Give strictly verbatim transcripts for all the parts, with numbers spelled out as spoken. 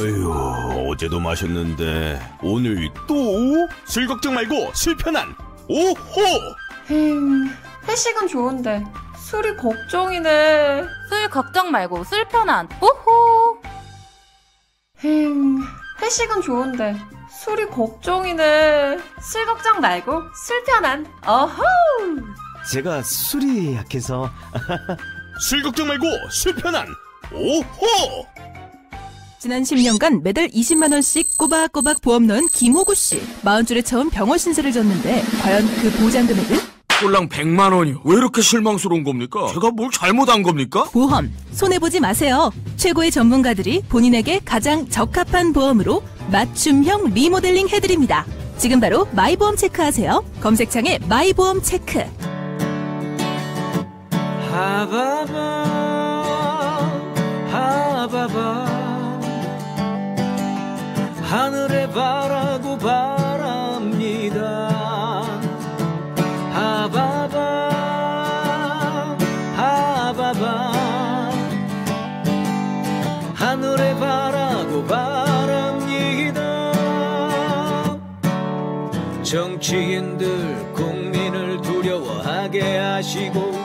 에휴, 어제도 마셨는데 오늘 또? 술 걱정 말고 술 편한 오호! 음, 회식은 좋은데 술이 걱정이네. 술 걱정 말고 술 편한 오호. 음, 회식은 좋은데 술이 걱정이네. 술 걱정 말고 술 편한 어호. 제가 술이 약해서 술 걱정 말고 술 편한 오호! 지난 십 년간 매달 이십만 원씩 꼬박꼬박 보험 넣은 김호구 씨. 마흔 줄에 처음 병원 신세를 졌는데 과연 그 보장 금액은? 꼴랑 백만 원이요. 왜 이렇게 실망스러운 겁니까? 제가 뭘 잘못한 겁니까? 보험 손해보지 마세요. 최고의 전문가들이 본인에게 가장 적합한 보험으로 맞춤형 리모델링 해드립니다. 지금 바로 마이보험 체크하세요. 검색창에 마이보험 체크. 하바바 하바바 하늘에 바라고 바랍니다. 하바바 하바바 하늘에 바라고 바랍니다. 정치인들 국민을 두려워하게 하시고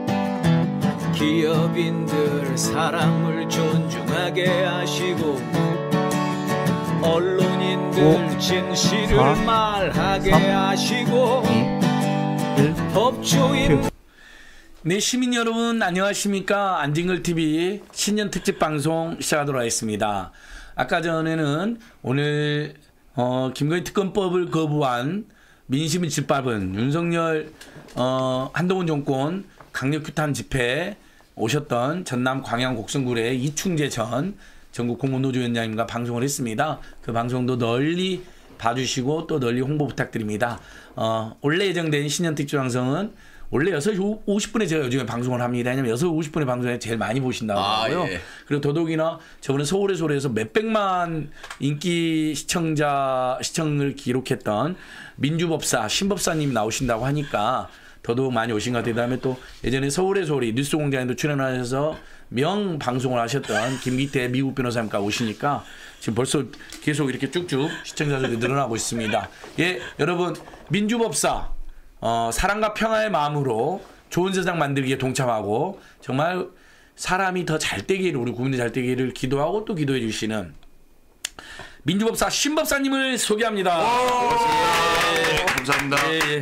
기업인들 사람을 존중하게 하시고 언론인들 오, 진실을 사, 말하게 삼, 하시고 일, 법조인. 네, 시민 여러분 안녕하십니까? 안진걸티비 신년 특집 방송 시작하도록 하겠습니다. 아까 전에는 오늘 어, 김건희 특검법을 거부한 민심을 짓밟은 윤석열 어, 한동훈 정권 강력 규탄 집회에 오셨던 전남 광양 곡성구의 이충재 전 전국 공무노조위원장님과 방송을 했습니다. 그 방송도 널리 봐주시고 또 널리 홍보 부탁드립니다. 어, 원래 예정된 신년 특집 방송은 원래 여섯 시 오십 분에 제가 요즘에 방송을 합니다. 왜냐면 여섯 시 오십 분에 방송에 제일 많이 보신다고 하고요. 아, 예. 그리고 더더욱이나 저번에 서울의 소리에서 몇백만 인기 시청자 시청을 기록했던 민주법사 신법사님 나오신다고 하니까 더더욱 많이 오신 것 같아요. 그다음에 또 예전에 서울의 소리 뉴스공장에도 출연하셔서 명 방송을 하셨던 김기태 미국 변호사님과 오시니까 지금 벌써 계속 이렇게 쭉쭉 시청자 수가 늘어나고 있습니다. 예, 여러분 민주법사 어, 사랑과 평화의 마음으로 좋은 세상 만들기에 동참하고 정말 사람이 더 잘 되기를 우리 국민이 잘 되기를 기도하고 또 기도해 주시는 민주법사 신법사님을 소개합니다. 예, 감사합니다. 예, 예.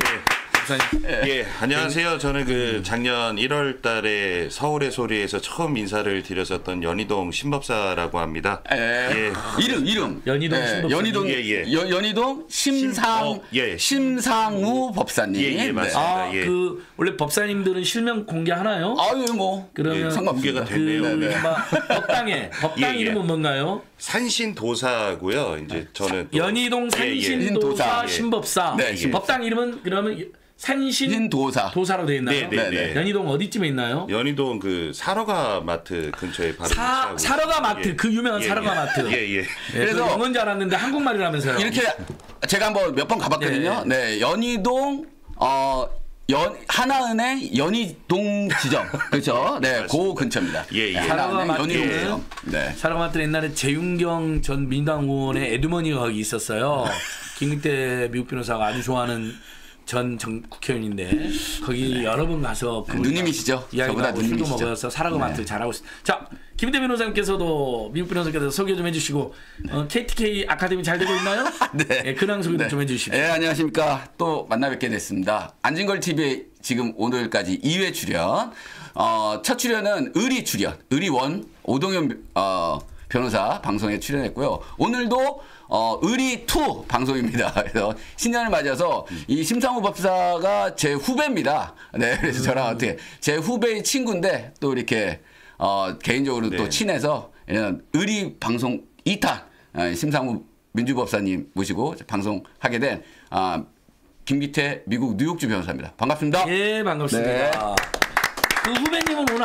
예, 안녕하세요. 저는 그 작년 일월 달에 서울의 소리에서 처음 인사를 드렸었던 연희동 신법사라고 합니다. 예. 예. 이름 이름 연희동 예. 신법사. 연희동 예, 예. 연, 연희동 심상 심, 어, 예. 심상우 법사님. 예, 예, 맞습니다. 아, 예. 그 원래 법사님들은 실명 공개하나요? 아유 뭐 그러면 예, 상관없습니다. 공개가 됐네요. 그 네, 네. 막 법당의 법당 예, 예. 이름은 뭔가요? 산신도사고요. 이제 저는 또 연희동 산신도사 산신도사. 신법사. 네, 신- 법당 이름은 그러면 산신도사 도사. 로 되어 있나요? 네, 네, 네. 연희동 어디쯤에 있나요? 연희동 그 사러가 마트 근처에 바로 사, 위치하고 사러가 마트 예. 그 유명한 예, 사러가 예. 마트. 예, 예. 예, 그래서- 그래서 영어인 줄 알았는데 한국말이라면서요. 이렇게 제가 한번 몇 번 가봤거든요. 네, 연희동 어. 연 하나은행 연희동 지점 그렇죠? 네, 그 근처입니다. 예, 예. 하나은행 사러가 연희동 마트에 지점. 네. 사러가 마트 옛날에 재윤경 전 민주당 의원의 에드머니가 거기 있었어요. 김기태 미국 변호사가 아주 좋아하는 전 정, 국회의원인데 거기 네. 여러 번 가서 누님이시죠? 저보다 이야기하고 술도 누님이시죠? 먹어서 사러가 네. 마트 잘하고 있어요. 자, 김기태 변호사님께서도 미국 변호사님께서 소개 좀 해주시고 어, 케이티케이 아카데미 잘 되고 있나요? 네. 네, 근황 소개 네. 좀 해주십시오. 네, 안녕하십니까. 또 만나 뵙게 됐습니다. 안진걸티비에 지금 오늘까지 이 회 출연. 어, 첫 출연은 의리 출연. 의리원 오동현 어, 변호사 방송에 출연했고요. 오늘도 어, 의리 투 방송입니다. 그래서 신년을 맞아서 이 심상우 법사가 제 후배입니다. 네, 그래서 저랑 어떻게 제 후배의 친구인데 또 이렇게 어, 개인적으로 네. 또 친해서 이런 의리 방송 이 탄 어, 심상우 민주법사님 모시고 방송하게 된 아, 김기태 미국 뉴욕주 변호사입니다. 반갑습니다. 예, 반갑습니다. 네. 그 후배님은 오늘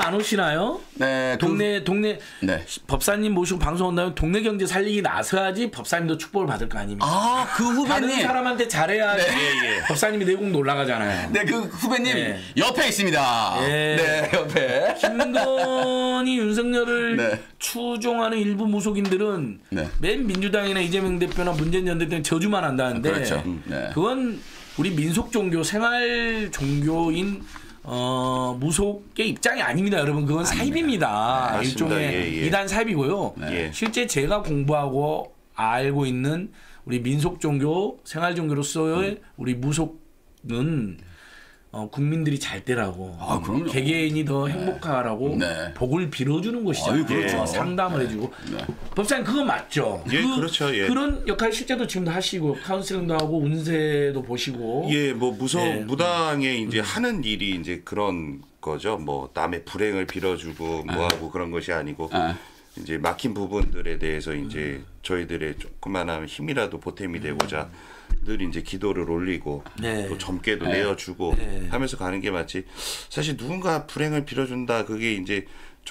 안 오시나요? 네. 동네 동네 네. 법사님 모시고 방송 온다면 동네 경제 살리기 나서야지 법사님도 축복을 받을 거 아닙니까? 아, 그 후배님. 다른 사람한테 잘해야지 네. 법사님이 내공 올라가잖아요. 네, 그 후배님 네. 옆에 있습니다. 네. 네, 옆에. 김건희 윤석열을 네. 추종하는 일부 무속인들은 네. 맨 민주당이나 이재명 대표나 문재인 전 대통령 저주만 한다는데 그렇죠. 네. 그건 우리 민속 종교, 생활 종교인 어, 무속의 입장이 아닙니다, 여러분. 그건 사입입니다. 네, 일종의 예, 예. 이단 사입이고요. 네. 실제 제가 공부하고 알고 있는 우리 민속 종교, 생활 종교로서의 음. 우리 무속은 어, 국민들이 잘 되라고, 아, 그럼요. 개개인이 더 행복하라고 네. 복을 빌어주는 것이잖아요. 아유, 그렇죠. 예, 상담을 해주고. 법사님 그거 맞죠? 예, 그, 그렇죠. 예. 그런 역할 실제도 지금도 하시고 카운슬링도 하고 운세도 보시고. 예, 뭐 무서 예. 무당에 이제 하는 일이 이제 그런 거죠. 뭐 남의 불행을 빌어주고 뭐하고 그런 것이 아니고 아. 이제 막힌 부분들에 대해서 이제 저희들의 조그마한 힘이라도 보탬이 되고자 늘 이제 기도를 올리고 네. 또 점괘도 네. 내어주고 네. 하면서 가는 게 맞지. 사실 누군가 불행을 빌어준다 그게 이제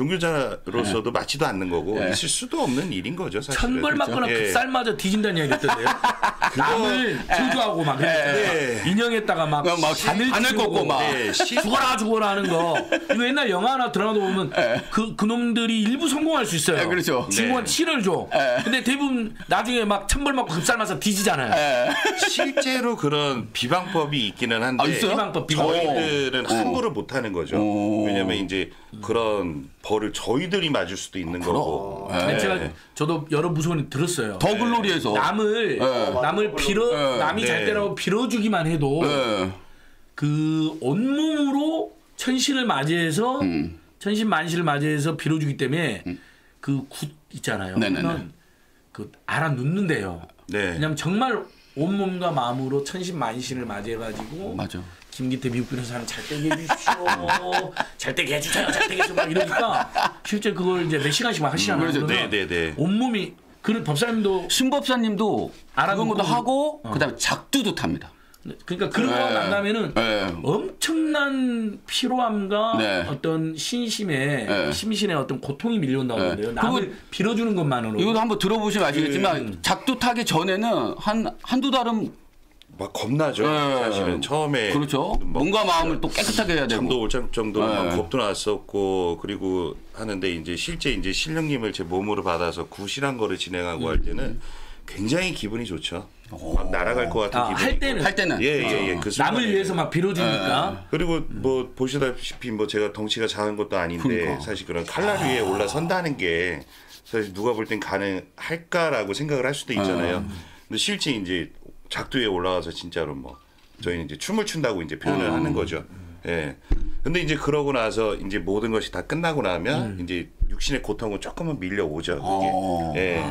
종교자로서도 맞지도 않는 거고 네. 있을 수도 없는 일인 거죠. 사실은. 천벌 맞거나 예. 뱃살 맞아 뒤진다는 얘기 있던데요. 남을 저주하고 막 네. 인형에다가 막 막 바늘 바늘 씌우고 꽂고 막. 네, 시- 죽어라 죽어라 하는 거. 이거 옛날 영화나 드라마도 보면 그 그놈들이 일부 성공할 수 있어요. 네, 그렇죠. 주인공한테 네. 치를 줘. 근데 대부분 나중에 막 천벌 맞고 급살 맞아 뒤지잖아요. 네. 실제로 그런 비방법이 있기는 한데 아, 있어요? 비방법, 비방법. 저희들은 어. 함부로 못하는 거죠. 어. 왜냐면 이제 그런 벌을 저희들이 맞을 수도 있는 거고. 네. 근데 제가 저도 여러 무소문이 들었어요. 더 글로리에서. 남을 네. 남을 빌어 네. 남이 잘 네. 되라고 빌어주기만 해도 네. 그 온몸으로 천시를 맞이해서 음. 천신만시를 맞이해서 빌어주기 때문에 그 굿 있잖아요. 네네네. 그러면 그 알아 눕는데요. 네. 왜냐면 정말 온몸과 마음으로 천신만신을 맞이해가지고 맞아. 김기태 미국 변호사는 잘 되게 해주십시오. 잘 되게 해주세요. 잘 되게 해주세요. 막 이러니까 실제 그걸 이제 몇 시간씩 막 하시잖아요. 그렇죠. 그러면 네, 네, 네. 온몸이 그 법사님도 신법사님도 그런 것도 알아듣고- 하고 어. 그다음에 작두도 탑니다. 그러니까 그런 거 네. 만나면은 네. 엄청난 피로함과 네. 어떤 신심의 네. 심신의 어떤 고통이 밀려온다고 네. 하는데요. 남을 그거- 빌어주는 것만으로. 이것도 한번 들어보시면 아시겠지만 작두 타기 전에는 한 한두 달은 막 겁나죠. 네. 사실은 처음에 그렇죠. 뭐 몸과 마음을 또 깨끗하게 해야 되고. 잠도 올 정도로 네. 막 겁도 났었고 그리고 하는데 이제 실제 이제 신령님을 제 몸으로 받아서 구실한 거를 진행하고 할 때는 굉장히 기분이 좋죠. 막 날아갈 것 같은 아, 기분이. 할 때는 할 때는 예예예. 예, 그 남을 순간에. 위해서 막 빌어주니까. 그리고 뭐 보시다시피 뭐 제가 덩치가 작은 것도 아닌데 그러니까. 사실 그런 칼날 위에 올라선다는 게 사실 누가 볼 땐 가능할까라고 생각을 할 수도 있잖아요. 근데 실제 이제 작두 위에 올라가서 진짜로 뭐 저희는 이제 춤을 춘다고 이제 표현을 하는 거죠. 예. 근데 이제 그러고 나서 이제 모든 것이 다 끝나고 나면 이제 육신의 고통은 조금은 밀려오죠. 그게. 어. 예.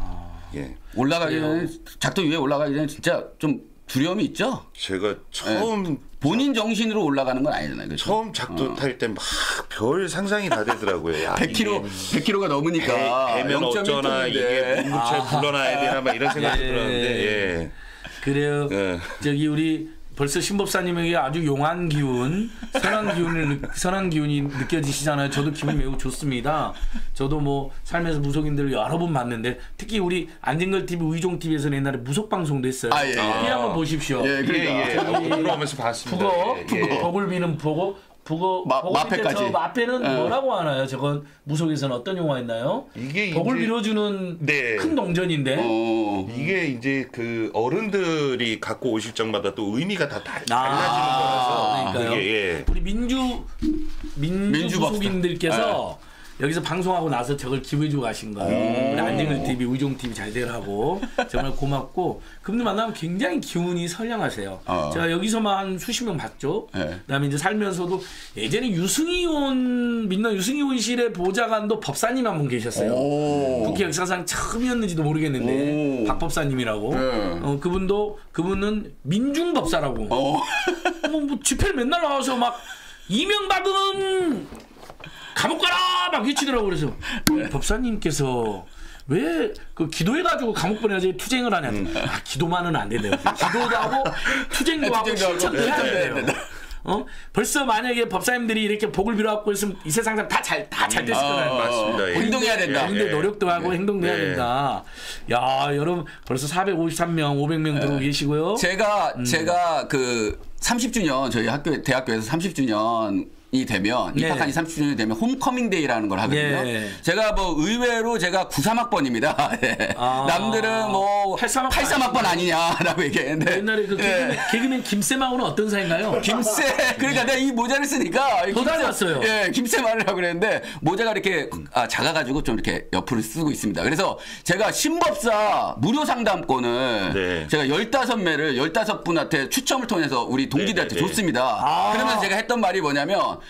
예. 올라가기 전에 작두 위에 올라가기 전에 진짜 좀 두려움이 있죠. 제가 처음 본인 정신으로 올라가는 건 아니잖아요. 그렇죠? 처음 작두 탈 때 막 별 상상이 다 되더라고요. 야, 백 킬로그램 백 킬로그램가 넘으니까 배, 배면 어쩌나 이게 문구철 불러놔야 되나 막 이런 생각이 예. 들었는데 예. 그래요. 예. 저기 우리 벌써 신법사님에게 아주 용한 기운, 선한 기운을 느- 선한 기운이 느껴지시잖아요. 저도 기분이 매우 좋습니다. 저도 뭐 삶에서 무속인들을 여러 번 봤는데 특히 우리 안진걸 티비, 의종 티비에서는 옛날에 무속 방송도 했어요. 아, 예, 예. 이 한번 보십시오. 예, 그러니까. 예, 예. 어, 들어오면서 봤습니다. 북어, 예, 북어, 예. 벅을 비는 북어, 북어, 마- 벅을 마패까지. 저 마패는 예. 뭐라고 하나요? 저건 무속에서는 어떤 용어 있나요? 이게 벅을 이제- 빌어주는 네. 큰 동전인데. 어. 이게 이제 그 어른들이 갖고 오실 적마다 또 의미가 다 달- 아, 달라지는 거라서 그러니까요. 그게, 예. 우리 민주 민주 민주 법사. 무속인들께서 여기서 방송하고 나서 저걸 기부해주고 가신 거예요. 우리 안진걸 티비, 의종 티비 잘 되라고 정말 고맙고 그분들 만나면 굉장히 기운이 선량하세요. 어. 제가 여기서만 한 수십 명 봤죠. 네. 그다음에 이제 살면서도 예전에 유승희원 민노 유승희원실의 보좌관도 법사님 한 분 계셨어요. 오. 국회 역사상 처음이었는지도 모르겠는데 오. 박 법사님이라고. 네. 어, 그분도 그분은 민중 법사라고. 어. 뭐, 뭐 집회를 맨날 나와서 막 이명박은 감옥 가라 막 외치더라고. 그래서 네. 법사님께서 왜 그 기도해가지고 감옥 보내야지 투쟁을 하냐. 아 기도만은 안 된대요. 기도도 하고 투쟁도 하고 투쟁도 하고 실천도 해야 네, 네, 돼요. 네. 어? 벌써 만약에 법사님들이 이렇게 복을 빌어갖고 있으면 이 세상 사람 다 잘 다 잘 됐을 거예요. 음, 맞습니다. 예. 행동해야 된다. 근데 예. 노력도 하고 예. 행동도 해야 예. 된다. 야, 여러분 벌써 사백오십삼 명, 오백 명 들어오고 계시고요. 제가 음. 제가 그 삼십 주년 저희 학교 대학교에서 삼십 주년 이 되면 네. 입학한 지 삼십 주년이 되면 홈커밍 데이라는 걸 하거든요. 네. 제가 뭐 의외로 제가 구십삼 학번입니다. 네. 아. 남들은 뭐 팔십삼 학번 아니냐라고 얘기했는데 옛날에 그 개그맨, 네. 개그맨 김쌤하고는 어떤 사이인가요? 김쌤 그러니까 내가 이 모자를 쓰니까 더 닮았어요. 예, 김쌤 하려고 그랬는데 모자가 이렇게 아, 작아가지고 좀 이렇게 옆으로 쓰고 있습니다. 그래서 제가 신법사 무료 상담권을 네. 제가 열다섯 매를 열다섯 분한테 추첨을 통해서 우리 동기들한테 네, 네, 네. 줬습니다. 아. 그러면서 제가 했던 말이 뭐냐면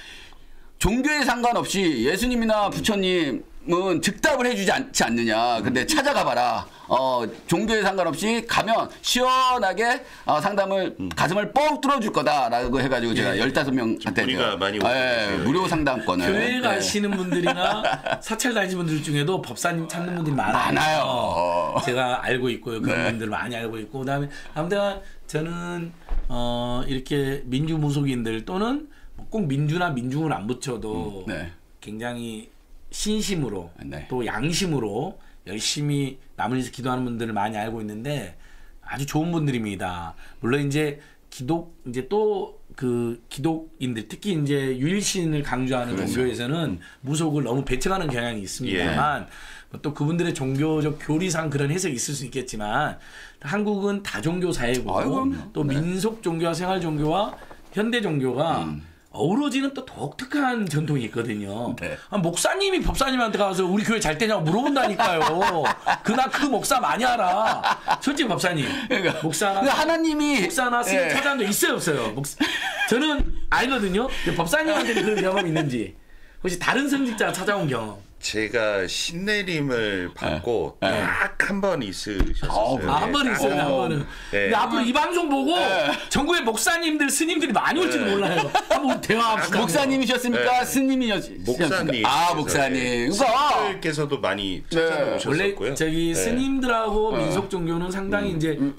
종교에 상관없이 예수님이나 부처님은 즉답을 해주지 않지 않느냐. 근데 찾아가 봐라. 어, 종교에 상관없이 가면 시원하게 어, 상담을 가슴을 뻥 뚫어줄 거다라고 해가지고 제가 예. 열다섯 명한테 문의가 많이 오고 예, 계세요. 무료 상담권을 교회 네. 가시는 분들이나 사찰 다니시는 분들 중에도 법사님 찾는 분들이 많아요. 많아요. 어. 제가 알고 있고요. 그런 네. 분들 많이 알고 있고 그다음에 아무튼 저는 어, 이렇게 민주 무속인들 또는 꼭 민주나 민중을 안 붙여도 음, 네. 굉장히 신심으로 네. 또 양심으로 열심히 남을 위해서 기도하는 분들을 많이 알고 있는데 아주 좋은 분들입니다. 물론 이제 기독 이제 또 그 기독인들 특히 이제 유일신을 강조하는 그렇죠. 종교에서는 무속을 너무 배척하는 경향이 있습니다만 예. 또 그분들의 종교적 교리상 그런 해석이 있을 수 있겠지만 한국은 다종교 사회고 아이고, 또 네. 민속 종교와 생활 종교와 현대 종교가 음. 어우러지는 또 독특한 전통이 있거든요. 네. 아, 목사님이 법사님한테 가서 우리 교회 잘 되냐고 물어본다니까요. 그나 그 목사 많이 알아. 솔직히 법사님. 그러니까, 목사나 근데 하나님이 목사나 스님 예. 찾아온 적 있어요 없어요? 목사, 저는 알거든요. 근데 법사님한테는 그런 경험이 있는지. 혹시 다른 성직자 찾아온 경험? 제가 신내림을 받고 네. 딱 한 번 있으셨어요. 아, 한 번 있어요, 한 번은. 네. 근데 앞으로 이 방송 보고 전국의 목사님들, 스님들이 많이 올지도 네. 몰라요. 한번 우리 대화합시다. 목사님이셨습니까? 네. 스님이셨습니까? 목사님. 아, 목사님. 그러니까 신들께서도 많이 네. 찾아오셨었고요. 원래 저기 네. 스님들하고 어. 민속 종교는 상당히 음, 이제 음,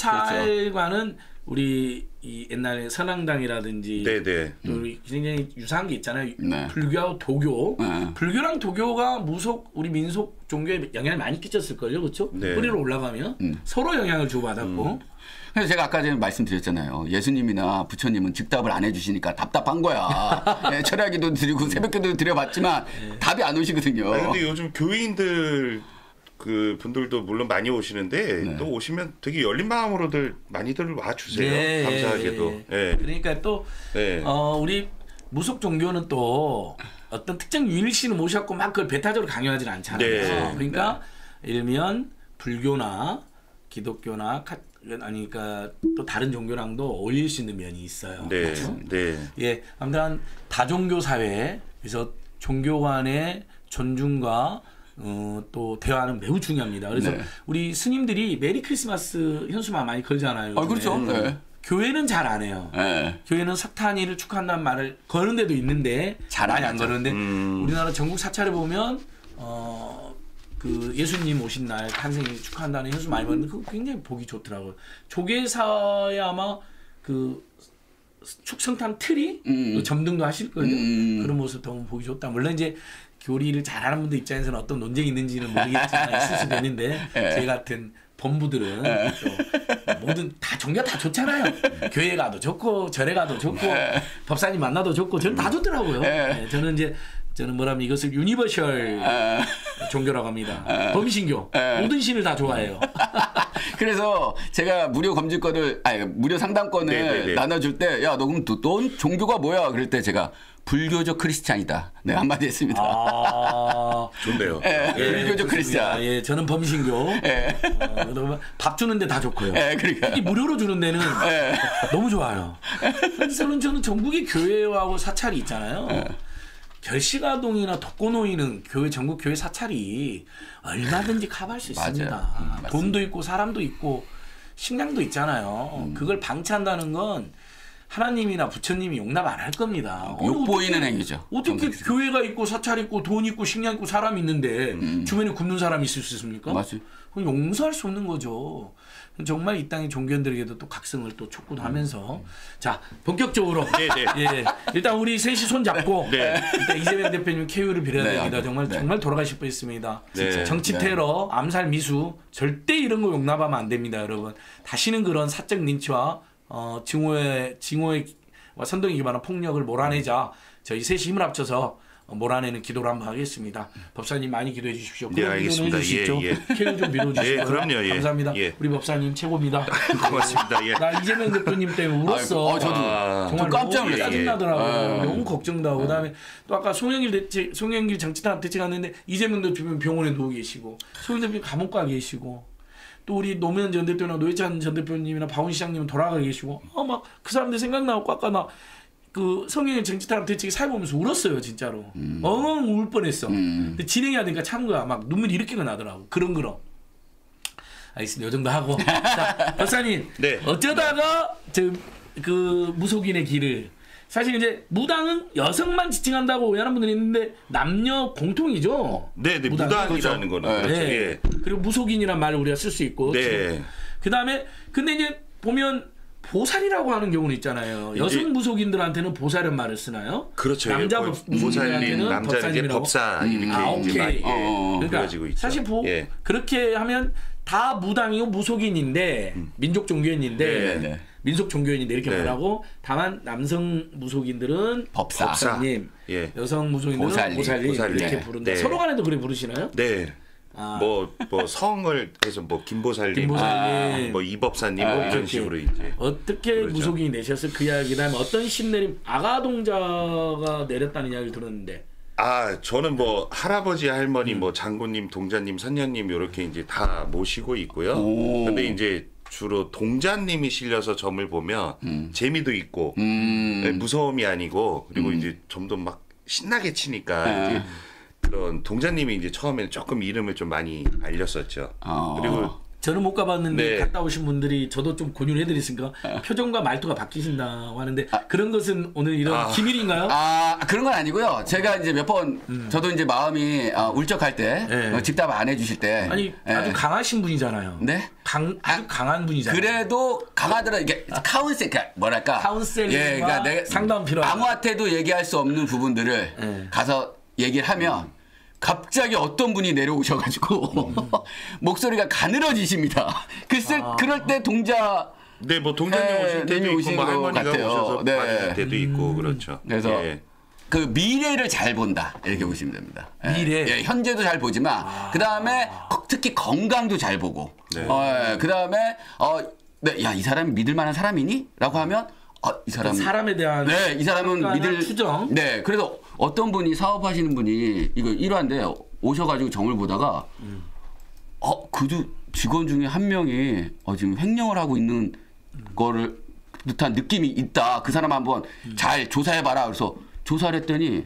사찰과는 우리 이 옛날에 선앙당이라든지 네네. 또 우리 굉장히 유사한 게 있잖아요. 네. 불교하고 도교. 네. 불교랑 도교가 무속 우리 민속 종교에 영향을 많이 끼쳤을 걸요, 그렇죠? 네. 뿌리로 올라가면 음. 서로 영향을 주고받았고. 그래서 제가 아까 전에 말씀드렸잖아요. 예수님이나 부처님은 즉답을 안 해주시니까 답답한 거야. 예, 철야기도 드리고 새벽기도 드려봤지만 답이 안 오시거든요. 아니, 근데 요즘 교인들 그 분들도 물론 많이 오시는데 네. 또 오시면 되게 열린 마음으로들 많이들 와주세요. 네, 감사하게도. 예. 예. 그러니까 또 네. 어, 우리 무속 종교는 또 어떤 특정 유일신을 모셔갖고 막 그걸 배타적으로 강요하지는 않잖아요. 네. 그러니까 일면 불교나 기독교나 카, 아니 그러니까 또 다른 종교랑도 어울릴 수 있는 면이 있어요. 네. 그렇죠? 네. 예, 아무튼 다종교 사회 그래서 종교 간의 존중과 어, 또 대화는 매우 중요합니다. 그래서 네. 우리 스님들이 메리 크리스마스 현수막 많이 걸잖아요. 아, 그렇죠. 요즘에. 네. 교회는 잘 안 해요. 네. 교회는 사탄이를 축하한다는 말을 거는 데도 있는데 잘 많이 안 안 하죠. 거는데 음. 우리나라 전국 사찰에 보면 어, 그 예수님 오신 날 탄생일 축하한다는 현수 많이 보는데 그거 굉장히 보기 좋더라고요. 조계사에 아마 그 축성탄 트리 음. 그 점등도 하실 거예요. 음. 그런 모습 너무 보기 좋다. 물론 이제 교리를 잘하는 분들 입장에서는 어떤 논쟁이 있는지는 모르겠지만 있을 수도 있는데 예. 제 같은 범부들은 또 모든 다 종교 다 좋잖아요. 교회 가도 좋고 절에 가도 좋고 법사님 만나도 좋고 저는 다 좋더라고요. 네, 저는 이제 저는 뭐라면 이것을 유니버셜 종교라고 합니다. 범신교 모든 신을 다 좋아해요. 그래서 제가 무료 검증권을 아니 무료 상담권을 네네네. 나눠줄 때 야 너 그럼 너, 넌 종교가 뭐야? 그럴 때 제가 불교적 크리스찬이다. 네 한마디 했습니다. 아, 좋네요. 예, 예, 불교적 좋습니다. 크리스찬. 예, 저는 범신교. 예. 어, 그러면 밥 주는데 다 좋고요. 예, 그러니까. 특히 무료로 주는 데는 예. 너무 좋아요. 그래서 저는, 저는 전국의 교회하고 사찰이 있잖아요. 예. 결시가동이나 독거노인은 교회 전국 교회 사찰이 얼마든지 커버할 수 맞아요. 있습니다. 음, 맞습니다. 돈도 있고 사람도 있고 식량도 있잖아요. 음. 그걸 방치한다는 건 하나님이나 부처님이 용납 안 할 겁니다. 욕 보이는 행위죠. 어떻게 교회가 있고 사찰 있고 돈 있고 식량 있고 사람이 있는데 음. 주변에 굶는 사람이 있을 수 있습니까? 맞아요. 그건 용서할 수 없는 거죠. 정말 이 땅의 종교인들에게도 또 각성을 또 촉구하면서 음. 자 본격적으로 예, 일단 우리 셋이 손 잡고 네. 일단 이재명 대표님 케이오를 빌어야 네, 됩니다. 정말 네. 정말 돌아가실 뻔했습니다. 네. 정치 테러, 네. 암살, 미수 절대 이런 거 용납하면 안 됩니다, 여러분. 다시는 그런 사적 린치와 어, 증오의 증오의 선동에 기반한 폭력을 몰아내자 저희 셋이 힘을 합쳐서 몰아내는 기도를 한번 하겠습니다. 법사님 많이 기도해 주십시오. 네, 알겠습니다. 예, 예. 케이오 좀 밀어주시고요. 예, 그럼요. 예. 감사합니다. 예. 우리 법사님 최고입니다. 고맙습니다. 예. 나 이재명 대표님 때문에 울었어. 아, 저도 아, 정말 깜짝 놀랐어요. 짜증나더라고. 예. 너무 걱정도 하고. 그다음에 또 아까 송영길 대체, 송영길 정치탄 대책 갔는데 이재명 대표님 병원에 누워 계시고 송영길 대표님 감옥 가 계시고 또 우리 노무현 전 대표나 노회찬 전 대표님이나 박원 시장님은 돌아가 계시고 어, 막 그 사람들 생각나고 아까 나 그 성형의 정치탄압 대책이 살펴보면서 울었어요, 진짜로. 음. 엉엉 울 뻔했어. 음. 근데 진행해야 되니까 참은 거야. 막 눈물이 이렇게 나더라고. 그런 그런. 알겠습니다. 요 정도 하고. 자, 박사님. 네. 어쩌다가 저 그 무속인의 길을 사실 이제 무당은 여성만 지칭한다고 오해하는 분들이 있는데 남녀 공통이죠. 네, 네. 무당이라는 그렇죠? 거는 네. 그렇죠. 예. 그리고 무속인이란 말을 우리가 쓸 수 있고. 네. 그 다음에 근데 이제 보면. 보살이라고 하는 경우는 있잖아요. 여성 무속인들한테는 보살은 말을 쓰나요? 그렇죠. 남자 예, 무속인들한테는 남자는 이제 법사 이렇게 아, 이제 많이 어, 그러니까 있죠. 사실 보, 예. 그렇게 하면 다 무당이고 무속인인데 음. 민족 종교인인데 네, 네. 민속 종교인인데 이렇게 네. 말하고 다만 남성 무속인들은 법사, 법사님, 예. 여성 무속인들은 보살님, 보살님, 보살님. 이렇게 네. 부른다. 네. 서로 간에도 그래 부르시나요? 네. 아. 뭐, 뭐 성을 해서 뭐 김보살님, 김보살님. 아, 뭐 이법사님 아, 뭐 이런 그렇게. 식으로 이제 어떻게 그렇죠. 무속인이 내셨을 그 이야기 그다음에 어떤 신내림 아가동자가 내렸다는 이야기를 들었는데 아 저는 뭐 할아버지 할머니 음. 뭐 장군님 동자님 선녀님 이렇게 이제 다 모시고 있고요. 오. 근데 이제 주로 동자님이 실려서 점을 보면 음. 재미도 있고 음. 무서움이 아니고 그리고 음. 이제 점도 막 신나게 치니까 아. 이제 그런 동자님이 이제 처음에는 조금 이름을 좀 많이 알렸었죠. 어. 그리고 저는 못 가봤는데 네. 갔다 오신 분들이 저도 좀 권유를 해드렸으니까 표정과 말투가 바뀌신다고 하는데 아. 그런 것은 오늘 이런 아. 기밀인가요? 아 그런 건 아니고요. 제가 이제 몇 번 음. 저도 이제 마음이 어, 울적할 때 네. 어, 집답 안 해주실 때 아니 아주 예. 강하신 분이잖아요. 네? 강 아주 아, 강한 분이잖아요. 그래도 강하더라 이게 카운셀 그러니까 뭐랄까 카운셀링과 예, 그러니까 내가 상담 필요하다. 아무한테도 얘기할 수 없는 부분들을 네. 가서 얘기를 하면. 갑자기 어떤 분이 내려오셔가지고 음. 목소리가 가늘어지십니다. 글쎄 아. 그럴 때 동자 네, 뭐 동자님 네, 오실 때도 있고 뭐 할머니가 같아요. 오셔서 네. 봐주실 때도 있고 그렇죠. 그래서 예. 그 미래를 잘 본다 이렇게 보시면 됩니다. 예. 미래? 예, 현재도 잘 보지만 아. 그 다음에 특히 건강도 잘 보고 네. 어, 예. 그 다음에 어, 네, 야, 이 사람이 믿을 만한 사람이니? 라고 하면 어, 이 사람 사람에 대한 네, 이 사람은 믿을 추정. 네, 그래서 어떤 분이 사업하시는 분이 이거 일화인데 오셔가지고 점을 보다가 음. 어, 그도 직원 중에 한 명이 어, 지금 횡령을 하고 있는 음. 거를 듯한 느낌이 있다. 그 사람 한번 음. 잘 조사해봐라. 그래서 조사를 했더니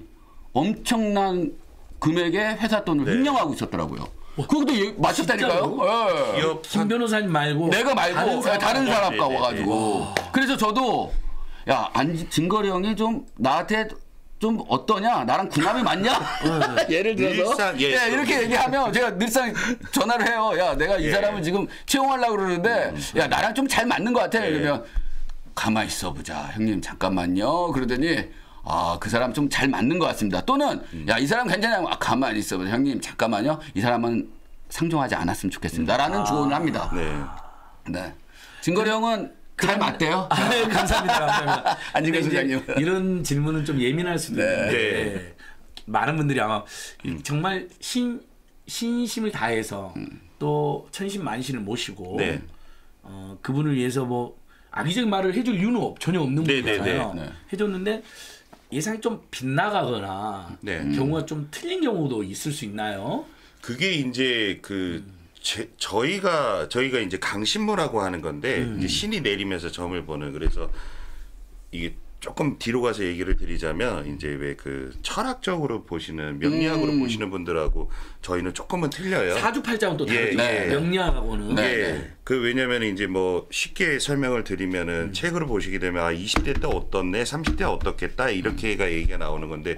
엄청난 금액의 회사 돈을 네. 횡령하고 있었더라고요. 그것도 예, 맞췄다니까요. 예. 김 변호사님 말고 내가 말고 다른, 사람, 다른 사람과 네, 와가지고. 네, 네. 그래서 저도 야, 안, 진거리 형이 좀 나한테 좀 어떠냐? 나랑 궁합이 맞냐? 예를 들어서 늘상, 예, 예, 이렇게 얘기하면 제가 늘상 전화를 해요. 야, 내가 이 예. 사람을 지금 채용하려고 그러는데 야, 나랑 좀 잘 맞는 것 같아. 예. 그러면 가만히 있어 보자. 형님 잠깐만요. 그러더니 아, 그 사람 좀 잘 맞는 것 같습니다. 또는 음. 야, 이 사람 괜찮냐고. 아, 가만히 있어 보자. 형님 잠깐만요. 이 사람은 상종하지 않았으면 좋겠습니다. 라는 아. 조언을 합니다. 네. 네. 진거리 형은 잘 맞대요. 아, 네, 감사합니다. 감사합니다. 안진걸 소장님. 이런 질문은 좀 예민할 수도 네. 있는데 네. 많은 분들이 아마 정말 신, 신심을 다해서 음. 또 천신만신을 모시고 네. 어, 그분을 위해서 뭐 악의적인 말을 해줄 이유는 없, 전혀 없는 네, 분이잖아요. 네, 네. 해줬는데 예상이 좀 빗나가거나 네. 경우가 좀 틀린 경우도 있을 수 있나요? 그게 이제 그 제, 저희가 저희가 이제 강신무라고 하는 건데 음. 이제 신이 내리면서 점을 보는 그래서 이게 조금 뒤로 가서 얘기를 드리자면 이제 왜 그 철학적으로 보시는 명리학으로 음. 보시는 분들하고 저희는 조금은 틀려요. 사주팔자는 또 예, 다르죠. 예. 명리학하고는. 네. 예. 그 왜냐면 이제 뭐 쉽게 설명을 드리면은 음. 책으로 보시게 되면 아 이십 대 때 어떻네, 삼십 대 어떻겠다 이렇게가 얘기가 나오는 건데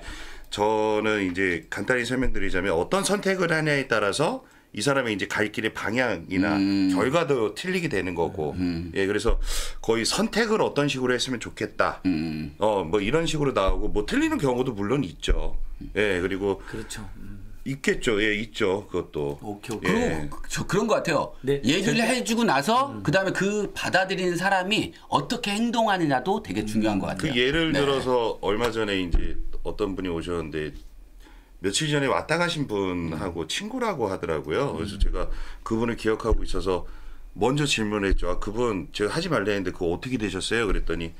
저는 이제 간단히 설명드리자면 어떤 선택을 하냐에 따라서 이 사람의 이제 갈 길의 방향이나 음. 결과도 틀리게 되는 거고, 음. 예, 그래서 거의 선택을 어떤 식으로 했으면 좋겠다, 음. 어, 뭐 이런 식으로 나오고, 뭐 틀리는 경우도 물론 있죠, 예, 그리고 그렇죠. 음. 있겠죠, 예, 있죠, 그것도. 오케이, 오케이. 예. 그리고 저 그런 것 같아요. 네. 얘기를 네. 해주고 나서 그 다음에 그 받아들이는 사람이 어떻게 행동하느냐도 되게 중요한 것 같아요. 그 예를 네. 들어서 얼마 전에 이제 어떤 분이 오셨는데 며칠 전에 왔다 가신 분하고 친구라고 하더라고요. 그래서 제가 그분을 기억하고 있어서 먼저 질문했죠. 아, 그분 제가 하지 말라 했는데 그거 어떻게 되셨어요? 그랬더니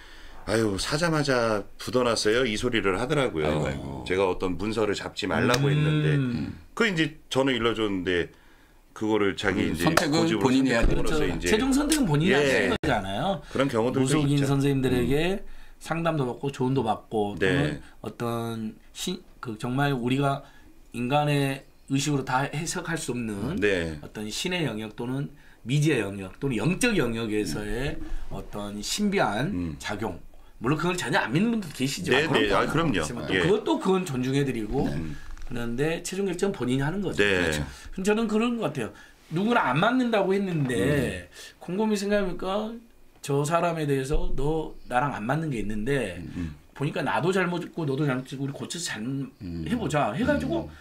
아유 사자마자 묻어났어요. 이 소리를 하더라고요. 아이고, 아이고. 제가 어떤 문서를 잡지 말라고 음. 했는데 그 이제 저는 일러줬는데 그거를 자기 이제 선택은 고집으로 본인이 해야 선택함으로써 그렇죠. 이제 최종 선택은 본인이 예. 하시는 거잖아요. 그런 경우들도 무속인 있죠. 선생님들에게 상담도 받고 조언도 받고 네. 또는 어떤 신, 그 정말 우리가 인간의 의식으로 다 해석할 수 없는 네. 어떤 신의 영역 또는 미지의 영역 또는 영적 영역에서의 어떤 신비한 음. 작용. 물론 그걸 전혀 안 믿는 분도 계시죠. 네, 네. 아, 그럼요. 그렇지만 또 예. 그것도 그건 존중해드리고 그런데 최종 결정은 본인이 하는 거죠. 네. 그렇죠. 저는 그런 것 같아요. 누구나 안 맞는다고 했는데 음. 곰곰이 생각해보니까 저 사람에 대해서 너 나랑 안 맞는 게 있는데 음. 보니까 나도 잘못했고 너도 잘못했고 우리 고쳐서 잘 해보자 해가지고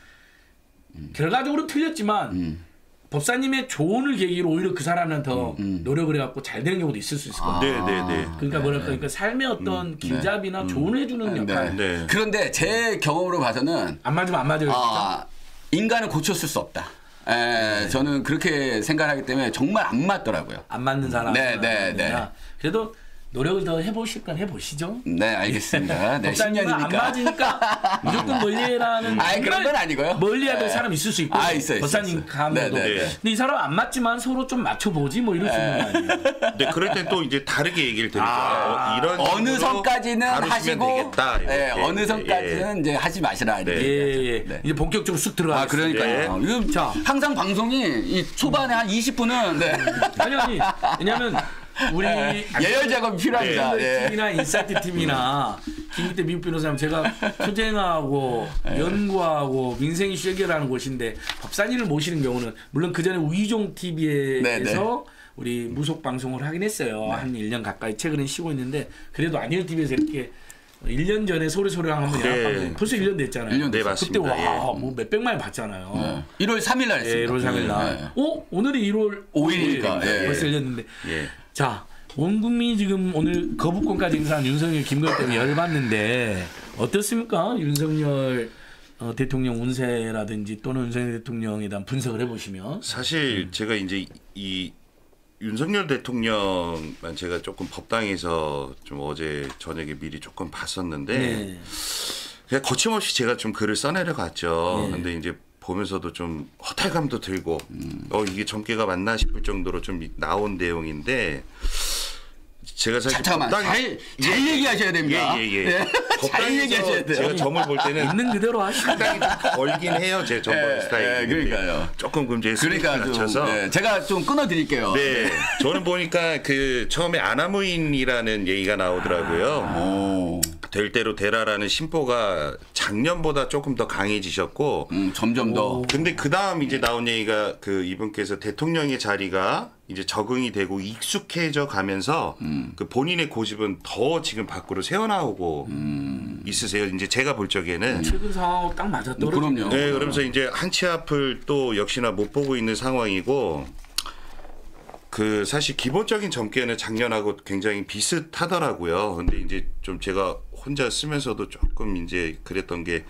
결과적으로 틀렸지만 음. 법사님의 조언을 계기로 오히려 그 사람은 더 음. 노력을 해갖고 잘 되는 경우도 있을 수 있을 것 같아요. 네, 네, 네. 그러니까 뭐랄까 그러니까 삶의 어떤 길잡이나 조언을 해주는 역할. 네. 네. 그런데 제 경험으로 봐서는 안 맞으면 안 맞아요. 아, 인간을 고쳤을 수 없다. 에, 저는 그렇게 생각하기 때문에 정말 안 맞더라고요. 안 맞는 사람. 네, 네, 네. 그래도 노력을 더 해보실 건 해보시죠. 네, 알겠습니다. 네, 법사님은 안 십 년이니까. 맞으니까 무조건 멀리해라는. 아니, 그런 건 아니고요. 멀리해야 될 네. 사람 있을 수 있고. 아, 있어요, 법사님 있어요. 감에도. 네, 네, 네. 근데 이 사람 안 맞지만 서로 좀 맞춰보지 뭐 이럴 수 있는 거 아니에요. 네, 그럴 땐 또 이제 다르게 얘기를 드리죠. 아, 어, 이런 어느 식으로 선까지는 다루시면 하시고, 되겠다, 이렇게. 네, 어느 예. 선까지는 이제 하지 마시라. 이렇게 예, 얘기하죠. 예. 네. 이제 본격적으로 쑥 들어가. 아, 그러니까요. 네. 이거 자. 항상 방송이 이 초반에 한 이십 분은 네. 아니 아니. 왜냐면 우리 예열 작업이 필요합니다. 네. 티비나 인사이트 티비나 김기태 미국 변호사님 제가 투쟁하고 연구하고 민생 이슈 해결하는 곳인데 법사님을 모시는 경우는 물론 그 전에 우이종 티비에서 네, 네. 우리 무속 방송을 하긴 했어요. 한 일 년 가까이 최근에 쉬고 있는데 그래도 안일 티비에서 이렇게 일 년 전에 소리소리랑 한번 네. 연합방송 벌써 일 년 됐잖아요. 일 년 네, 그때 맞습니다. 와, 예. 뭐 몇백만이 봤잖아요. 네. 일월 삼일 날 예, 했습니다. 일월 삼일 날. 네. 어? 오늘이 일월 오일이니까, 예. 벌써 열렸는데. 예. 자, 온 국민이 지금 오늘 거부권까지 행사한 윤석열, 김건희 때문에 열받는데 어떻습니까? 윤석열 어, 대통령 운세라든지 또는 윤석열 대통령에 대한 분석을 해보시면. 사실 제가 이제 이 윤석열 대통령만 제가 조금 법당에서 좀 어제 저녁에 미리 조금 봤었는데 네. 그냥 거침없이 제가 좀 글을 써내려 갔죠. 네. 근데 이제 보면서도 좀 허탈감도 들고 어 이게 전개가 맞나 싶을 정도로 좀 나온 내용인데 제가 사실 자, 잠깐만. 잘, 잘 얘기하셔야 됩니다. 예, 예, 예. 네. 잘 법당에서 얘기하셔야 돼요. 제가 점을 볼 때는 있는 그대로 하시고. 상당히 좀 걸긴 해요. 제 점벌 예, 스타일이. 예, 그러니까요. 조금 그럼 제 그러니까 스타일에 좀 맞춰서 네, 제가 좀 끊어드릴게요. 네, 저는 보니까 그 처음에 아나무인이라는 얘기가 나오더라고요. 오. 될 대로 되라라는 심보가 작년보다 조금 더 강해지셨고, 음, 점점 더. 근데 그 다음 이제 나온 얘기가 그 이분께서 대통령의 자리가 이제 적응이 되고 익숙해져 가면서 음. 그 본인의 고집은 더 지금 밖으로 새어나오고 음. 있으세요. 이제 제가 볼 적에는. 최근 상황하고 딱 맞아 떨어지네요. 그럼요. 네, 그러면서 이제 한 치 앞을 또 역시나 못 보고 있는 상황이고, 그 사실 기본적인 점괘는 작년하고 굉장히 비슷하더라고요. 근데 이제 좀 제가 혼자 쓰면서도 조금 이제 그랬던 게